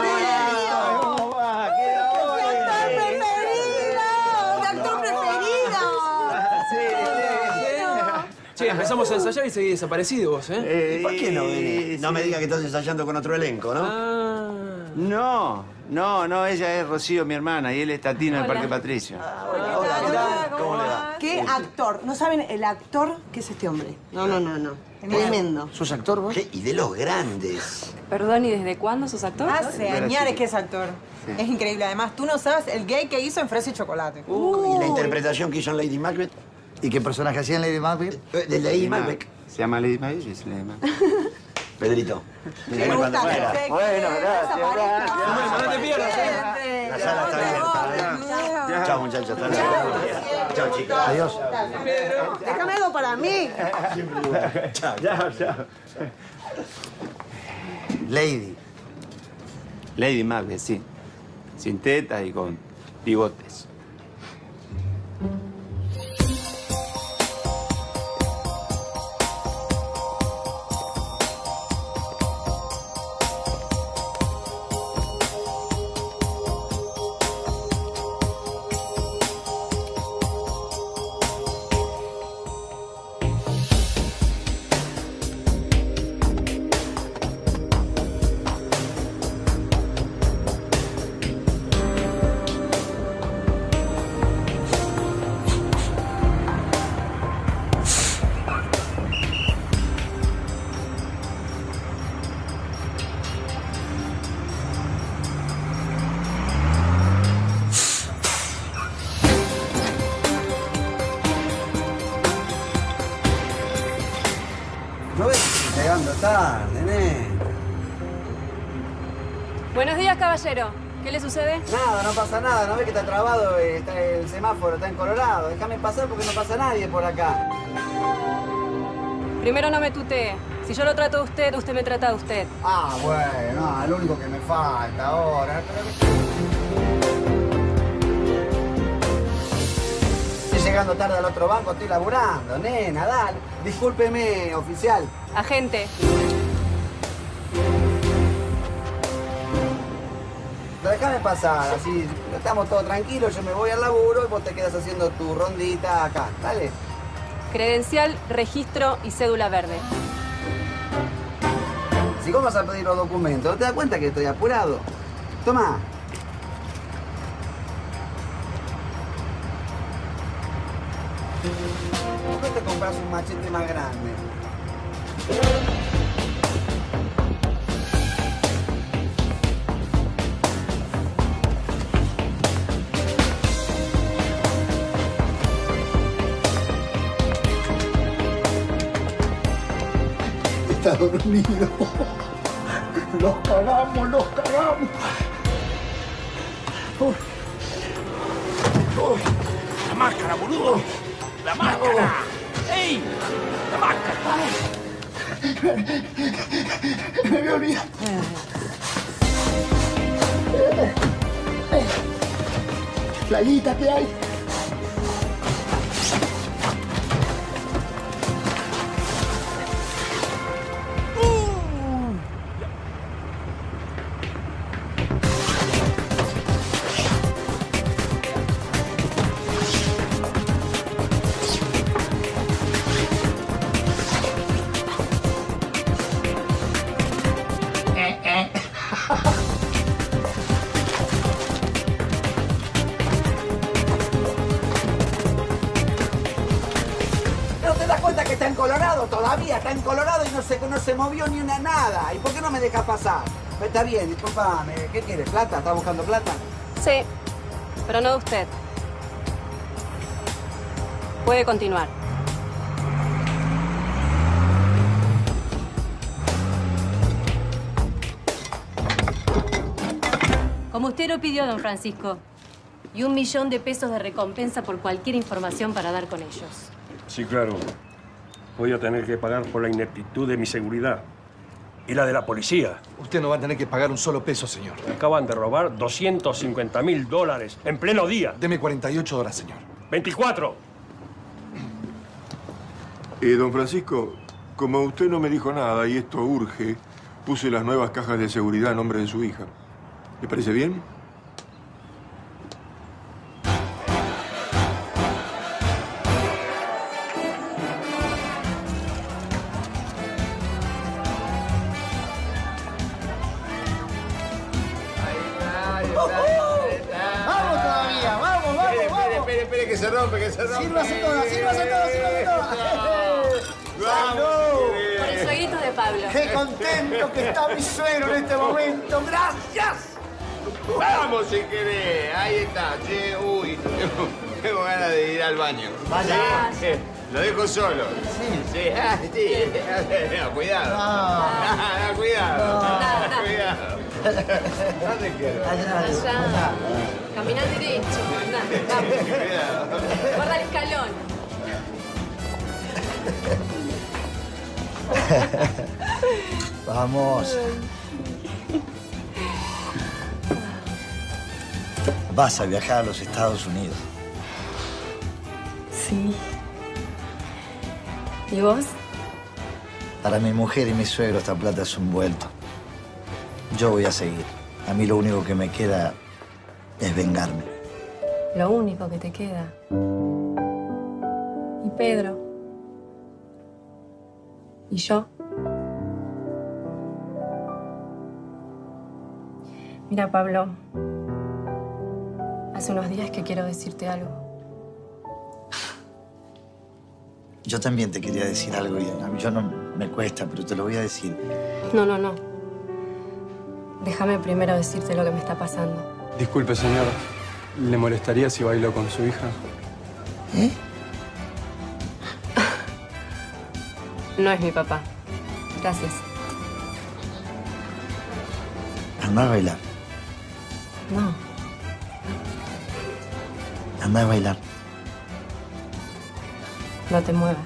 Che, empezamos a ensayar y seguí desaparecido vos, ¿eh? ¿Y por qué no venís? No me digas que estás ensayando con otro elenco, ¿no? Ah. No, no, no, ella es Rocío, mi hermana, y él es Tatino del Hola. Parque Patricio. ¿Cómo le va? ¿Qué actor? No saben el actor que es este hombre. No, no, no, no. Tremendo. ¿Sos actor vos? ¿Qué? Y de los grandes. Perdón, ¿y desde cuándo sos actor? Hace añares que es actor. Es increíble. Además, tú no sabes el gay que hizo en Fresa y Chocolate. ¿Y la interpretación que hizo en Lady Macbeth? ¿Y qué personaje hacía en Lady Macbeth? Eh, De Lady Macbeth. ¿Se llama Lady Macbeth? Es Lady Macbeth. Pedrito. Me gusta que se Bueno, quede, gracias, desaparezca. gracias. No te pierdas, Siempre. La sala está abierta. ¿eh? Chao, muchachos. Hasta luego. Chao, chicos. Adiós. Déjame algo para mí. Chao. Chao, chao. Lady. Lady Macbeth, sí. Sin tetas y con bigotes. ¿No ves? Llegando tarde, nene. Buenos días, caballero. ¿Qué le sucede? Nada, no pasa nada. ¿No ves que está trabado? eh, Está el semáforo está en colorado. Déjame pasar porque no pasa nadie por acá. Primero no me tutee. Si yo lo trato de usted, usted me trata de usted. Ah, bueno, no, lo único que me falta ahora. Estoy llegando tarde al otro banco, estoy laburando, nena, dale. Discúlpeme, oficial. Agente. Déjame pasar, así estamos todos tranquilos, yo me voy al laburo y vos te quedas haciendo tu rondita acá, dale. Credencial, registro y cédula verde. Si vos vas a pedir los documentos, ¿no te das cuenta que estoy apurado? Toma. ¿Por qué te compras un machete más grande? Está dormido. Los cagamos, los cagamos. Uy. Uy. ¡La máscara, boludo! ¡La máscara! ¡Ey! ¡La máscara! Me voy a olvidar. Playita que hay. ¿No te das cuenta que está encolorado todavía? Está encolorado y no se, no se movió ni una nada. ¿Y por qué no me dejas pasar? Está bien, disculpame. ¿Qué quieres? ¿Plata? ¿Estás buscando plata? Sí, pero no de usted. Puede continuar. Como usted lo pidió, don Francisco. Y un millón de pesos de recompensa por cualquier información para dar con ellos. Sí, claro. Voy a tener que pagar por la ineptitud de mi seguridad. Y la de la policía. Usted no va a tener que pagar un solo peso, señor. Me acaban de robar doscientos cincuenta mil dólares en pleno día. Deme cuarenta y ocho horas, señor. veinticuatro. Eh, don Francisco, como usted no me dijo nada y esto urge, puse las nuevas cajas de seguridad a nombre de su hija. ¿Le parece bien? ¡Vamos todavía! ¡Vamos, vamos, Espere, vamos! espere, espere, que se rompe, que se rompe. ¡Sírvase toda, sírvase toda, sírvase toda! ¡Salud! Por el suegrito de Pablo. ¡Qué contento que está mi suegro en este momento! ¡Gracias! Vamos si querés. Ahí está. Che, uy, tengo, tengo ganas de ir al baño. Vaya. Sí, lo dejo solo. Sí. Sí, ah, sí. No, cuidado. No. No, no, cuidado. No. No, no, cuidado. ¿Dónde quiero? Allá, Allá. Caminá derecho. Andá, vamos. Cuidado. Guarda el escalón. Vamos. Vas a viajar a los Estados Unidos. Sí. ¿Y vos? Para mi mujer y mi suegro esta plata es un vuelto. Yo voy a seguir. A mí lo único que me queda es vengarme. Lo único que te queda. ¿Y Pedro? ¿Y yo? Mira, Pablo. Hace unos días que quiero decirte algo. Yo también te quería decir algo y a mí yo no me cuesta, pero te lo voy a decir. No, no, no. Déjame primero decirte lo que me está pasando. Disculpe, señor. ¿Le molestaría si bailo con su hija? ¿Eh? No es mi papá. Gracias. Anda a bailar. No. Anda a bailar. No te muevas.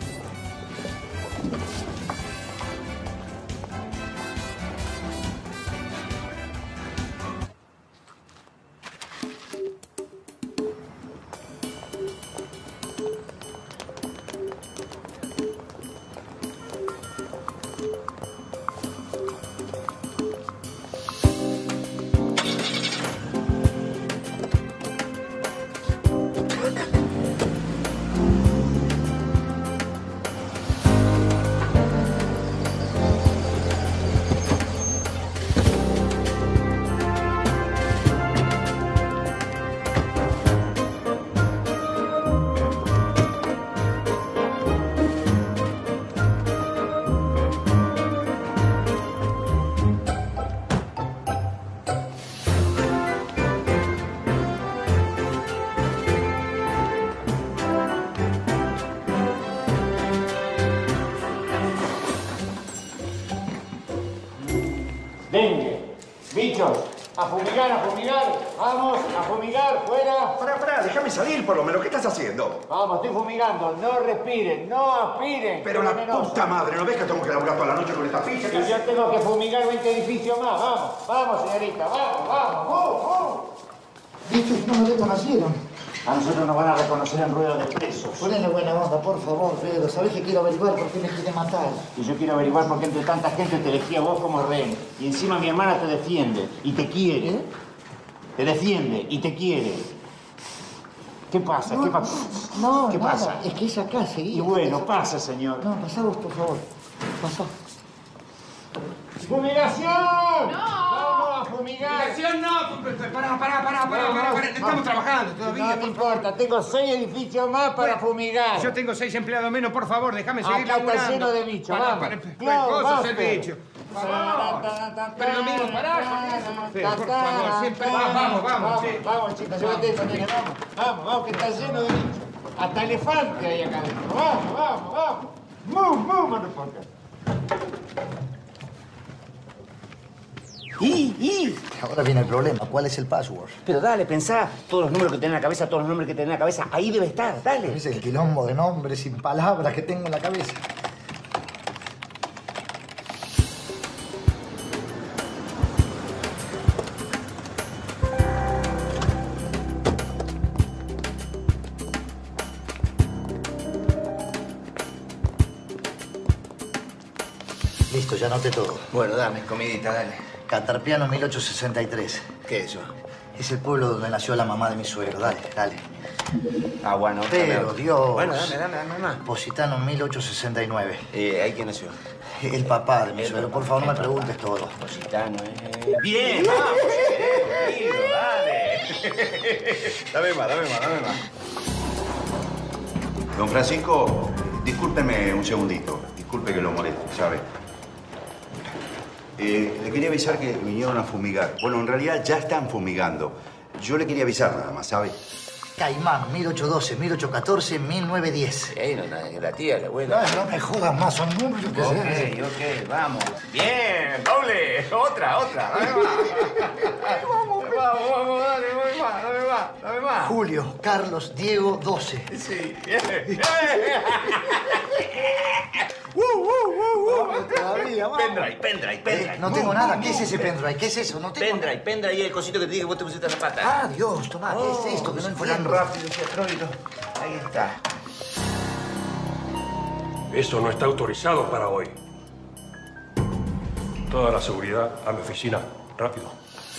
Dengue, bichos, a fumigar, a fumigar, vamos, a fumigar, fuera. Pará, pará, déjame salir por lo menos, ¿qué estás haciendo? Vamos, estoy fumigando, no respiren, no aspiren. Pero la puta madre, ¿no ves que tengo que laburar toda la noche con esta pizza? Y yo tengo que fumigar veinte edificios más, vamos, vamos, señorita, vamos, vamos, vamos, vamos. ¿Viste? No me reconocieron. A nosotros nos van a reconocer en rueda de presos. Ponle buena onda, por favor, Pedro. Sabés que quiero averiguar por qué me quiere matar. Y yo quiero averiguar por qué entre tanta gente te elegí a vos como rehén. Y encima mi hermana te defiende y te quiere. ¿Eh? Te defiende y te quiere. ¿Qué pasa? No, ¿Qué pasa? No, ¿Qué nada. pasa? Es que es acá, seguí. Y bueno, pasa, señor. No, pasá vos, por favor. Pasá. ¡Fumigación! ¡No! ¡Vamos a fumigar! ¡Fumigación no! Pará, pará, pará, pará, pará, pará. Estamos trabajando todavía. No me importa, tengo seis edificios más para fumigar. Yo tengo seis empleados menos, por favor, déjame seguir Acá está laburando. lleno de bichos, Pará, vamos. pará, Claro, cosas vamos, el Pedro. bicho. Vamos. Pero amigo, pará con eso. Por favor, siempre. Vamos, vamos, vamos. sí. Vamos, chicos, llévate esto, nene, vamos. Vamos, vamos, que está lleno de bichos. Hasta elefante hay acá adentro. Vamos, vamos, vamos. Move, move, motherfucker. Y, y. Ahora viene el problema. ¿Cuál es el password? Pero dale, pensá. Todos los números que tenés en la cabeza, todos los nombres que tenés en la cabeza, ahí debe estar, dale. Es el quilombo de nombres sin palabras que tengo en la cabeza. Listo, ya anoté todo. Bueno, dame, comidita, dale. Catarpiano mil ochocientos sesenta y tres. ¿Qué es eso? Es el pueblo donde nació la mamá de mi suegro. Dale, dale. Ah, bueno. Pero, dame. Dios. Bueno, dame, dame, dame más. Positano mil ochocientos sesenta y nueve. Eh, ¿ahí quién nació? El papá de mi El suegro. papá, Por favor, no el me papá. preguntes todo. Positano, eh. Bien, vamos, querido, dale. Dame más, dame más, dame más. Don Francisco, discúlpeme un segundito. Disculpe que lo moleste, ¿sabe? Eh, le quería avisar que vinieron a fumigar. Bueno, en realidad ya están fumigando. Yo le quería avisar nada más, ¿sabe? Caimán, mil ochocientos doce, mil ochocientos catorce, mil novecientos diez. Ey, no, no, la tía, la abuela. No, no me jodas más, son números que Ok, se... ok, vamos. Bien, doble. Otra, otra. Dame más. Vamos, vamos, vamos, dale, dame más, dame más, dame más. Julio, Carlos, Diego, doce. Sí. ¡Uh, uh, uh, uh! Todavía, vamos. Pendrive, pendrive, pendrive. Eh, no tengo nada. ¿Qué es ese pendrive? ¿Qué es eso? No tengo... Pendrive, pendrive y el cosito que te dije que vos te pusiste en la pata. Ah, Dios, tomá, ¿qué es esto? Que no Fueran entiendo. rápido, teatróilo. Ahí está. Eso no está autorizado para hoy. Toda la seguridad a mi oficina. Rápido.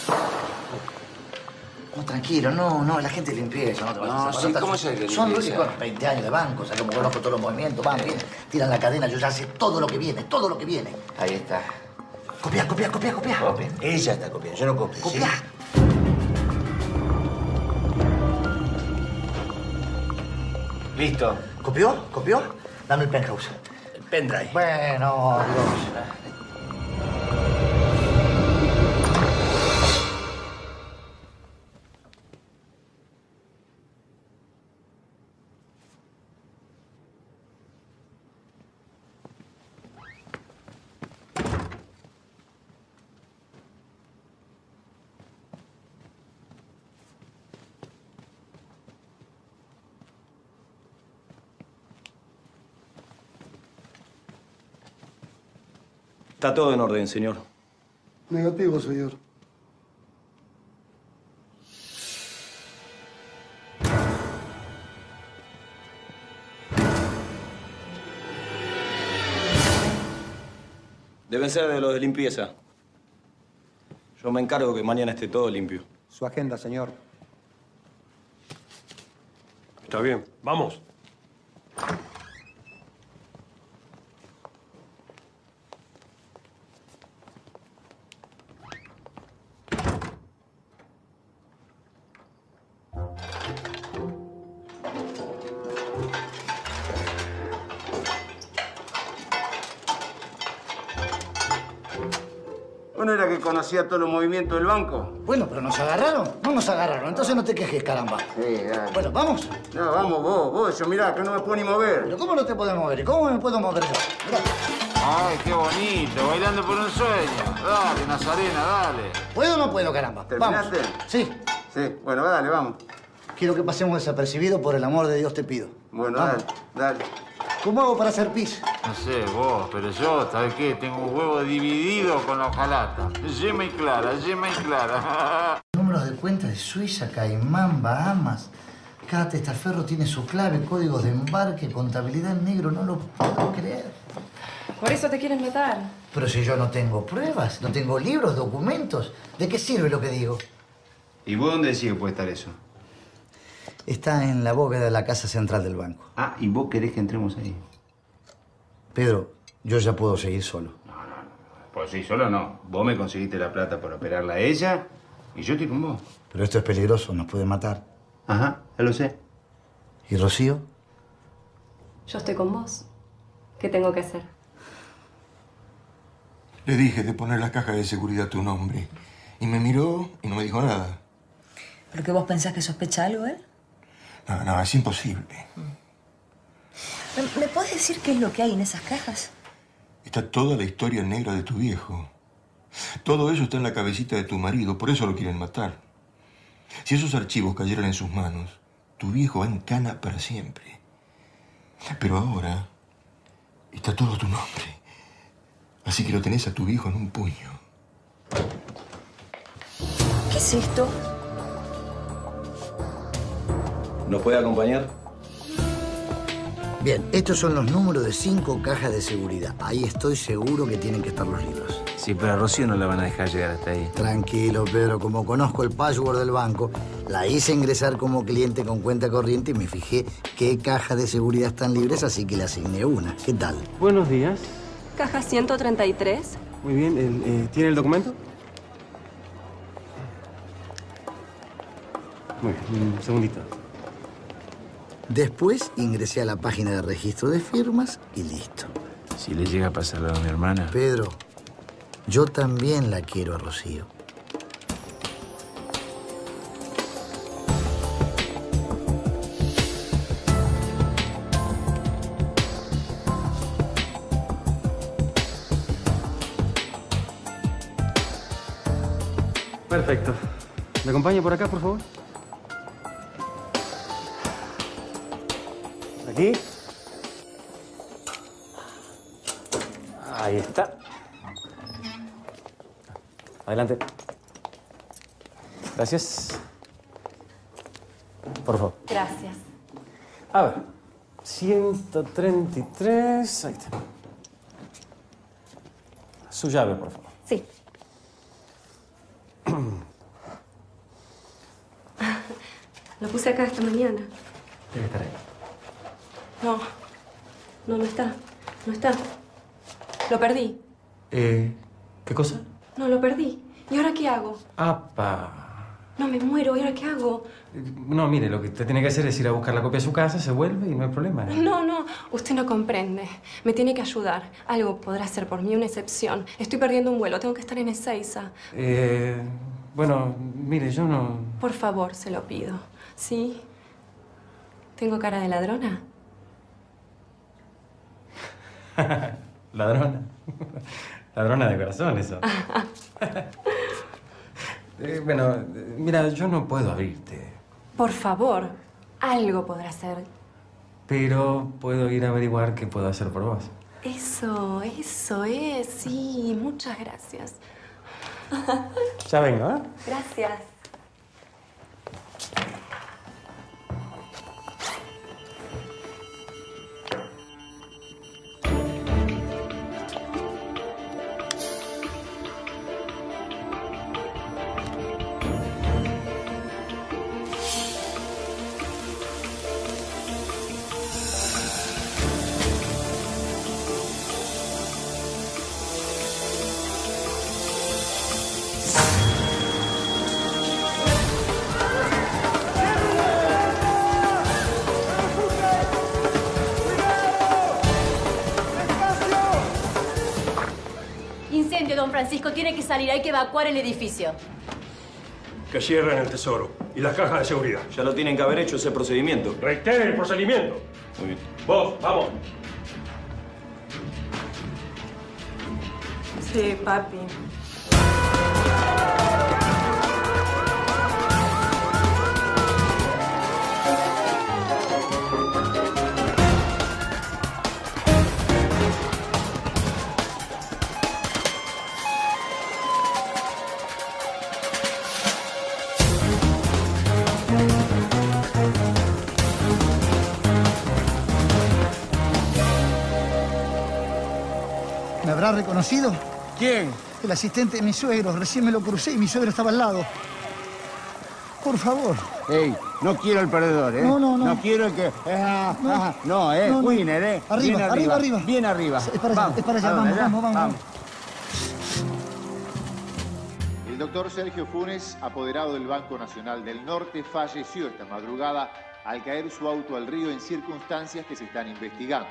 No, tranquilo, no, no, la gente limpieza, no te vayas No, a sí, hacer- ¿cómo es el que Son limpieza? con veinte años de banco, o sea, como conozco todos los movimientos, van, vienen, tiran la cadena, yo ya sé todo lo que viene, todo lo que viene. Ahí está. Copia, copia, copia, copia. Copia. Ella está copiando, yo no copio. Copia. ¿sí? Listo. ¿Copió? ¿Copió? Dame el penthouse. El pendrive. Bueno, Dios. Está todo en orden, señor. Negativo, señor. Deben ser de los de limpieza. Yo me encargo que mañana esté todo limpio. Su agenda, señor. Está bien, vamos. ¿No era que conocía todos los movimientos del banco? Bueno, pero nos agarraron. No nos agarraron. Entonces no te quejes, caramba. Sí, dale. Bueno, ¿vamos? No, vamos vos, vos. Yo mirá, que no me puedo ni mover. ¿Pero cómo no te puedes mover? ¿Y cómo me puedo mover yo? Mirá. Ay, qué bonito. Bailando por un sueño. Dale, Nazarena, dale. ¿Puedo o no puedo, caramba? ¿Terminaste? Vamos. Sí. Sí. Bueno, dale, vamos. Quiero que pasemos desapercibidos, por el amor de Dios te pido. Bueno, Vamos. dale, dale. ¿Cómo hago para hacer pis? No sé, vos, pero yo, ¿sabes qué? Tengo un huevo dividido con la hojalata. Yema y clara, yema y clara. Números de cuenta de Suiza, Caimán, Bahamas. Cada testaferro tiene su clave, códigos de embarque, contabilidad en negro. No lo puedo creer. Por eso te quieren matar. Pero si yo no tengo pruebas, no tengo libros, documentos, ¿de qué sirve lo que digo? ¿Y vos dónde decís que puede estar eso? Está en la bóveda de la casa central del banco. Ah, ¿y vos querés que entremos ahí? Pedro, yo ya puedo seguir solo. Pues sí, solo no. Vos me conseguiste la plata por operarla a ella y yo estoy con vos. Pero esto es peligroso, nos puede matar. Ajá, ya lo sé. ¿Y Rocío? Yo estoy con vos. ¿Qué tengo que hacer? Le dije de poner la caja de seguridad a tu nombre. Y me miró y no me dijo nada. ¿Pero que vos pensás que sospecha algo él? No, no, es imposible. ¿Me, ¿Me podés decir qué es lo que hay en esas cajas? Está toda la historia negra de tu viejo. Todo eso está en la cabecita de tu marido, por eso lo quieren matar. Si esos archivos cayeran en sus manos, tu viejo va en cana para siempre. Pero ahora está todo tu nombre. Así que lo tenés a tu viejo en un puño. ¿Qué es esto? ¿Nos puede acompañar? Bien, estos son los números de cinco cajas de seguridad. Ahí estoy seguro que tienen que estar los libros. Sí, pero a Rocío no la van a dejar llegar hasta ahí. Tranquilo, Pedro. Como conozco el password del banco, la hice ingresar como cliente con cuenta corriente y me fijé qué cajas de seguridad están libres, así que le asigné una. ¿Qué tal? Buenos días. Caja ciento treinta y tres. Muy bien. El, eh, ¿Tiene el documento? Muy bien. Un segundito. Después ingresé a la página de registro de firmas y listo. Si le llega a pasar a mi hermana. Pedro, yo también la quiero a Rocío. Perfecto. ¿Me acompaña por acá, por favor? Aquí. Ahí está. Adelante. Gracias. Por favor. Gracias. A ver. ciento treinta y tres. Ahí está. Su llave, por favor. Sí. Lo puse acá esta mañana. Debe estar ahí. No. No, no está. No está. Lo perdí. Eh, ¿qué cosa? No, lo perdí. ¿Y ahora qué hago? ¡Apa! No, me muero. ¿Y ahora qué hago? No, mire, lo que usted tiene que hacer es ir a buscar la copia a su casa, se vuelve y no hay problema. No, no. Usted no comprende. Me tiene que ayudar. Algo podrá hacer por mí, una excepción. Estoy perdiendo un vuelo. Tengo que estar en Ezeiza. Eh, bueno, mire, yo no... Por favor, se lo pido. ¿Sí? ¿Tengo cara de ladrona? Ladrona. Ladrona de corazón, eso. eh, bueno, mira, yo no puedo abrirte. Por favor, algo podrá hacer. Pero puedo ir a averiguar qué puedo hacer por vos. Eso, eso es. Sí, muchas gracias. Ya vengo, ¿eh? Gracias. Incendio, don Francisco. Tiene que salir. Hay que evacuar el edificio. Que cierren el tesoro y las cajas de seguridad. Ya lo tienen que haber hecho ese procedimiento. Reiteren el procedimiento. Muy bien. Vos, vamos. Sí, papi. ¿Me habrá reconocido? ¿Quién? El asistente de mi suegro. Recién me lo crucé y mi suegro estaba al lado. Por favor. Ey, no quiero el perdedor, ¿eh? No, no, no. No quiero el que... Ah, No. ah, no, ¿eh? No, no. Winner, ¿eh? Arriba, Bien arriba, arriba. Bien arriba. Es para allá, Vamos, es para allá. ¿a Vamos, dónde, vamos, vamos, vamos. El doctor Sergio Funes, apoderado del Banco Nacional del Norte, falleció esta madrugada al caer su auto al río en circunstancias que se están investigando.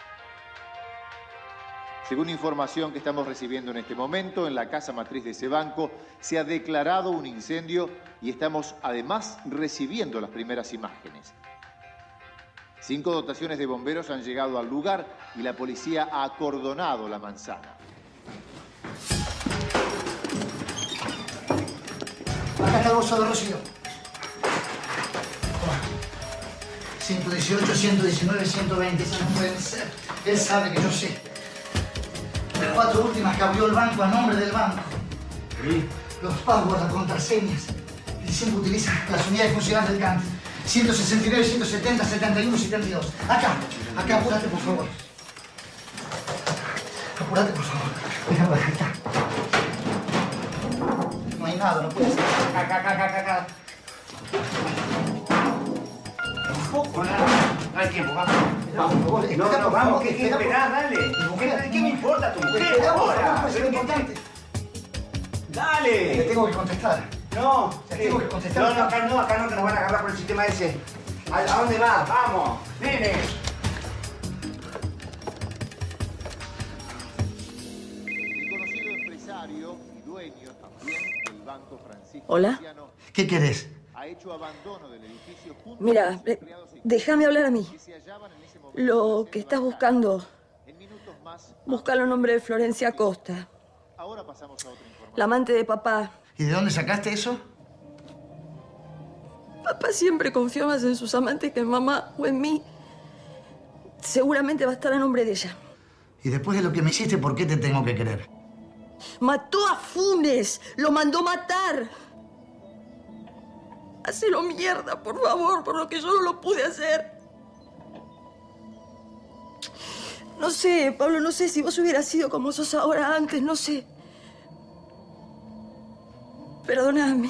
Según información que estamos recibiendo en este momento, en la casa matriz de ese banco se ha declarado un incendio y estamos además recibiendo las primeras imágenes. Cinco dotaciones de bomberos han llegado al lugar y la policía ha acordonado la manzana. Acá está el bolso de Rocío. ciento dieciocho, ciento diecinueve, ciento veinte. Esas no pueden ser. Él sabe que yo sé. Las cuatro últimas que abrió el banco a nombre del banco. ¿Sí? Los passwords, las contraseñas. Él siempre utiliza las unidades funcionales del cante. ciento sesenta y nueve, ciento setenta, setenta y uno, setenta y dos. Acá, acá, apúrate, por favor. Apúrate, por favor. Mira, acá está. No hay nada, no puede ser. Acá, acá, acá, acá, acá. Un poco, nada. No hay tiempo, vamos. Vamos, por favor. No, no, vamos, que que espera, por esperar, favor. dale. Mi mujer, ¿Qué me importa tu mujer Espera, por ahora? favor, es Pero que- importante. Dale. Le tengo que contestar. No, Le tengo que contestar. No, no, acá no, acá no, que nos van a agarrar por el sistema ese. ¿A, a dónde vas? Vamos, nene. El conocido empresario y dueño también del Banco Francisco Hola. Tiziano ¿Qué querés? ha hecho abandono del edificio junto Mira, a los eh, empleados y déjame hablar a mí. que se hallaban en ese momento Lo que estás buscando, en minutos más. búscalo en nombre de Florencia Costa, Ahora pasamos a otra información. la amante de papá. ¿Y de dónde sacaste eso? Papá siempre confió más en sus amantes que en mamá o en mí. Seguramente va a estar a nombre de ella. Y después de lo que me hiciste, ¿por qué te tengo que creer? Mató a Funes, lo mandó matar. Hacelo mierda, por favor, por lo que yo no lo pude hacer. No sé, Pablo, no sé si vos hubieras sido como sos ahora antes, no sé. Perdóname.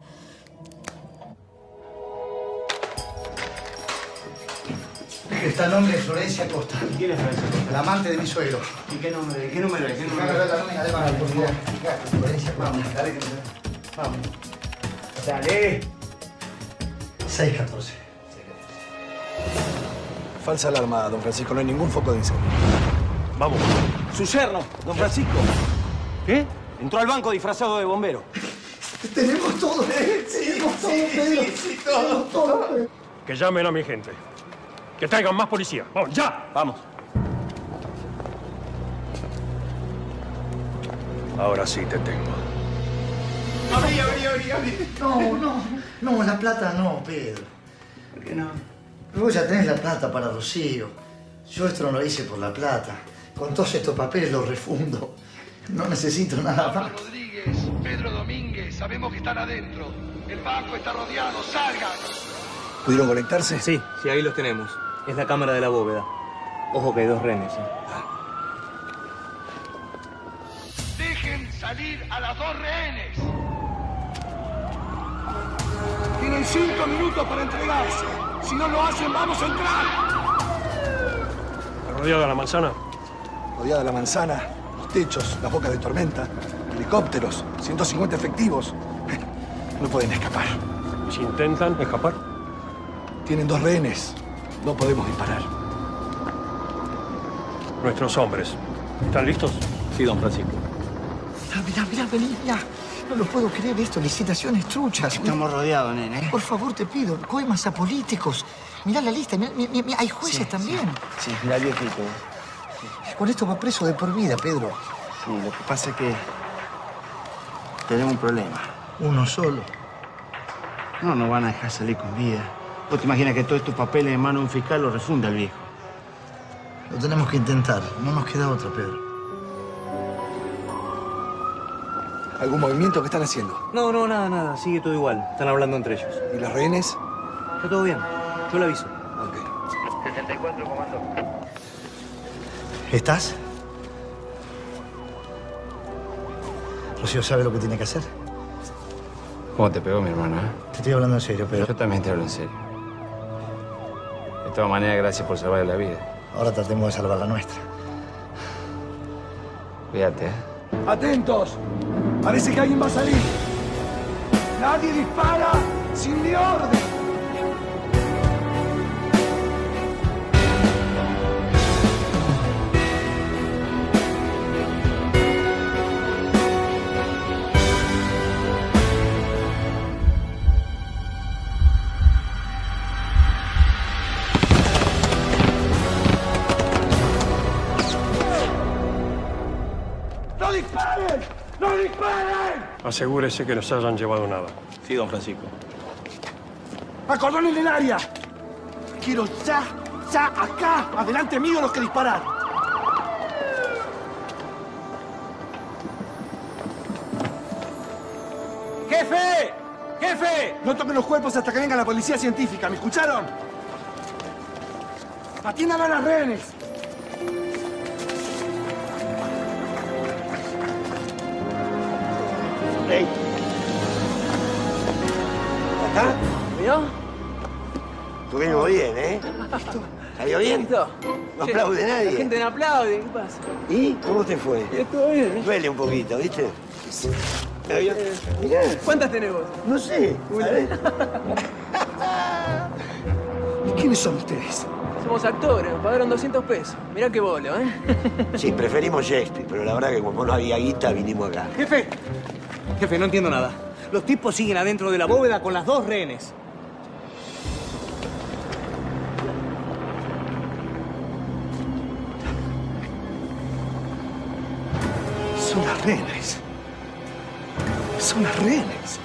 Está el nombre de Florencia Costa. ¿Quién es Florencia Costa? La amante de mi suegro. ¿Y qué número, qué número es? ¿Qué Fíjate número la nómina de banco, por favor. Fíjate, Florencia Costa. Vamos, dale que Vamos. Dale. seis catorce. Falsa alarma, don Francisco. No hay ningún foco de incendio. Vamos. Su yerno, don Francisco. ¿Qué? Entró al banco disfrazado de bombero. Tenemos todo. Tenemos todo, Pedro. Sí, sí, todo. Tenemos todo, Pedro. Que llamen a mi gente. Que traigan más policía. ¡Vamos, ya! Vamos. Ahora sí te tengo. Abrí, abrí, abrí, abrí. No, no. No, la plata no, Pedro. ¿Por qué no? Pero vos ya tenés la plata para Rocío. Yo esto no lo hice por la plata. Con todos estos papeles los refundo. No necesito nada más. Rodríguez, Pedro Domínguez, sabemos que están adentro. El banco está rodeado, salgan. ¿Pudieron conectarse? Sí, sí, ahí los tenemos. Es la cámara de la bóveda. Ojo que hay dos rehenes. ¿eh? Dejen salir a las dos rehenes. Tienen cinco minutos para entregarse. Si no lo hacen, vamos a entrar. ¿Rodeada la manzana? Rodeada la manzana, los techos, las bocas de tormenta, helicópteros, ciento cincuenta efectivos. No pueden escapar. Si intentan escapar. Tienen dos rehenes. No podemos disparar. Nuestros hombres, ¿están listos? Sí, don Francisco. Mirá, mirá, vení, mirá. No lo puedo creer esto, licitaciones truchas. Estamos rodeados, nene. Por favor, te pido, coimas a políticos. Mirá la lista, mirá, mirá, mirá, hay jueces Sí, también. Sí, sí, mirá, viejito. Con esto va preso de por vida, Pedro. Sí, lo que pasa es que tenemos un problema. Uno solo. No nos van a dejar salir con vida. ¿Vos te imaginas que todos estos papeles en mano de un fiscal los refunda el viejo? Lo tenemos que intentar. No nos queda otra, Pedro. ¿Algún movimiento que están haciendo? No, no, nada, nada. Sigue todo igual. Están hablando entre ellos. ¿Y los rehenes? Está todo bien. Yo le aviso. Ok. sesenta y cuatro, comando. ¿Estás? Rocío sabe lo que tiene que hacer. ¿Cómo te pegó mi hermano, eh? Te estoy hablando en serio, Pedro. Yo también te hablo en serio. De todas maneras, gracias por salvarle la vida. Ahora tratemos de salvar la nuestra. Cuídate, ¿eh? ¡Atentos! Parece que alguien va a salir. Nadie dispara sin mi orden. ¡No disparen! ¡No disparen! Asegúrese que no se hayan llevado nada. Sí, don Francisco. ¡Acordonen el área! Quiero ya, ya acá, adelante mío los que disparar. ¡Jefe! ¡Jefe! No toquen los cuerpos hasta que venga la policía científica, ¿me escucharon? ¡Atiendan a las rehenes! Ey. ¿Acá? ¿Vio? Estuvimos bien, ¿eh? ¿Salió bien? No aplaude nadie. La gente no aplaude, ¿qué pasa? ¿Y cómo te fue? Estuvo bien. Duele un poquito, ¿viste? Mirá. ¿Cuántas tenés vos? No sé. Una. A ver. ¿Y quiénes son ustedes? Somos actores, nos pagaron doscientos pesos. Mirá qué bolo, ¿eh? Sí, preferimos Shakespeare, pero la verdad que como no había guita, vinimos acá. Jefe, jefe, no entiendo nada. Los tipos siguen adentro de la bóveda con las dos rehenes. Son las rehenes. Son las rehenes.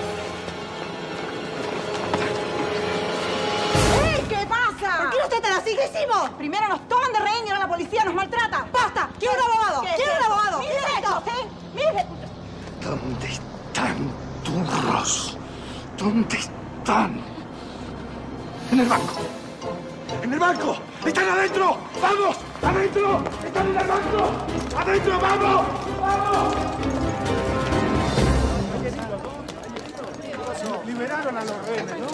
¡Ey! ¿Qué pasa? ¿Por qué usted tan así? ¿Qué hicimos? Primero nos toman de rehén y ahora la policía nos maltrata. ¡Basta! ¡Quiero un abogado! ¡Quiero un abogado! ¡Mire esto! ¿Sí? ¡Mire! ¿Dónde están turros? ¿Dónde están? En el banco. ¡En el banco! ¡Están adentro! ¡Vamos! ¡Adentro! ¡Están en el banco! ¡Adentro! ¡Vamos! ¡Vamos! Liberaron a los rehenes, ¿no?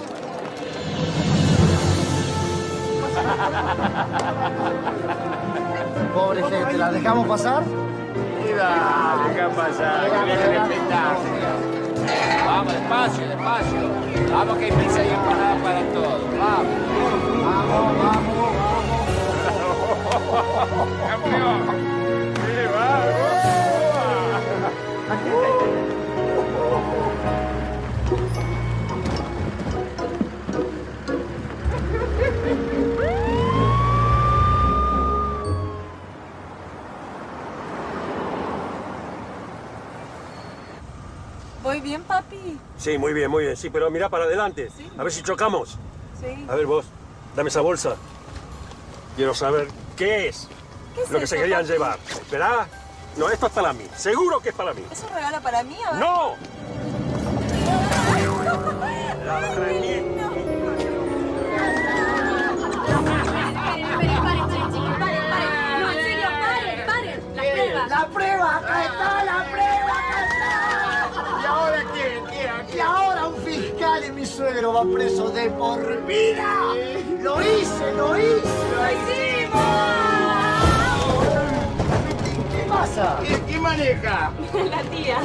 Pobre gente, ¿la dejamos pasar? Dale, deja pasar, que viene el espectáculo. Vamos, despacio, despacio. Vamos que hay pizza y empanada para todos. Vamos. Vamos, vamos, vamos. Campeón. Sí, vamos. ¿Voy bien, papi? Sí, muy bien, muy bien. Sí, pero mirá para adelante. Sí. A ver si chocamos. Sí. A ver vos, dame esa bolsa. Quiero saber qué es. ¿Qué es lo que eso, se querían papi? llevar. ¿Esperá? No, esto es para mí. Seguro que es para mí. ¿Es un regalo para mí? A ver. ¡No! No, en serio, paren, paren. Las pruebas. La prueba, acá está, la prueba, acá está. ¿Y ahora quién? ¿Quién? Y ahora un fiscal y mi suegro va preso de por vida. Lo hice, lo hice. ¡Lo hicimos! ¿Qué pasa? ¿Quién, quién maneja? La tía.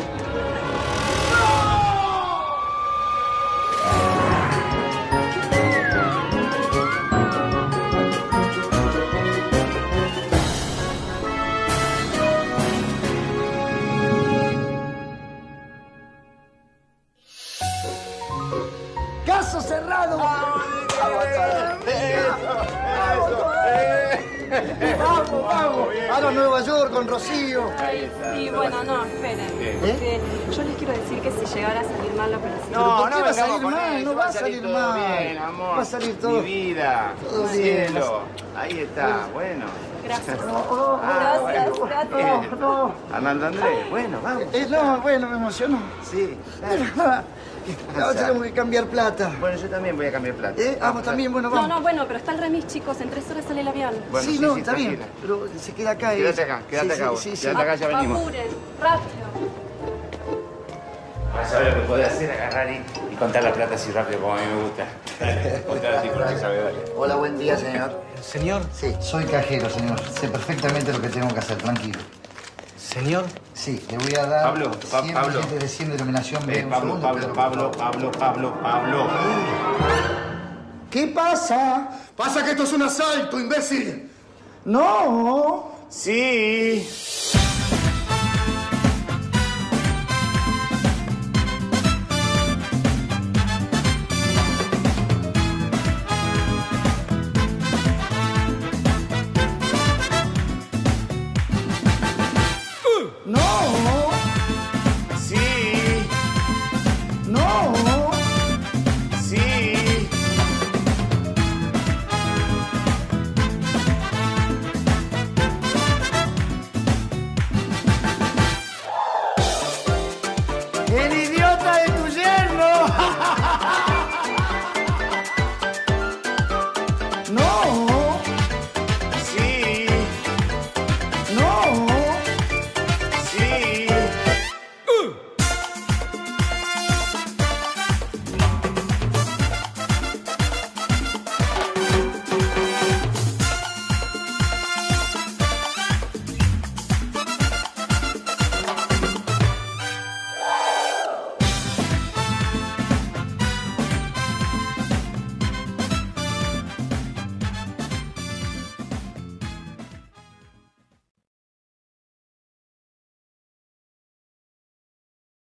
Caso cerrado. Vamos, vamos. Ahora a Nueva York con Rocío. Sí, bueno, no, esperen. Porque yo les quiero decir que si llegara a salir mal la operación... ¿Pero por qué va a vengamos salir con mal? eso, No va a salir todo mal. bien, amor. Va a salir todo. Mi vida, todo mi bien. cielo. Ahí está, bueno. Gracias. Ah, Gracias, bueno. gracias. No, no. Armando Andrés, bueno, vamos. Eh, no, bueno, me emocionó. Sí, Ahora tenemos que cambiar plata. Bueno, yo también voy a cambiar plata. ¿Eh? Vamos también, bueno, No, vamos. no, bueno, pero está el remis, chicos. En tres horas sale el avión. Bueno, sí, sí, no, sí, está bien. tranquila. Pero se queda acá. eh. Quédate acá, quédate Sí, acá vos. sí, sí, Quédate acá, ya venimos. Apuren, rápido. Vas a ver lo que podés hacer, agarrar y, y contar la plata así rápido como a mí me gusta. Dale, contá así porque sabe, dale. Hola, buen día, señor. ¿Señor? Sí, soy cajero, señor. Sé perfectamente lo que tengo que hacer, tranquilo. ¿Señor? Sí, le voy a dar Pablo, pa- cien Pablo. billetes de cien denominación B. Eh, Un Pablo, segundo, Pablo, Pedro. Pablo, Pablo, Pablo, Pablo. ¿Qué pasa? Pasa que esto es un asalto, imbécil. No. Sí.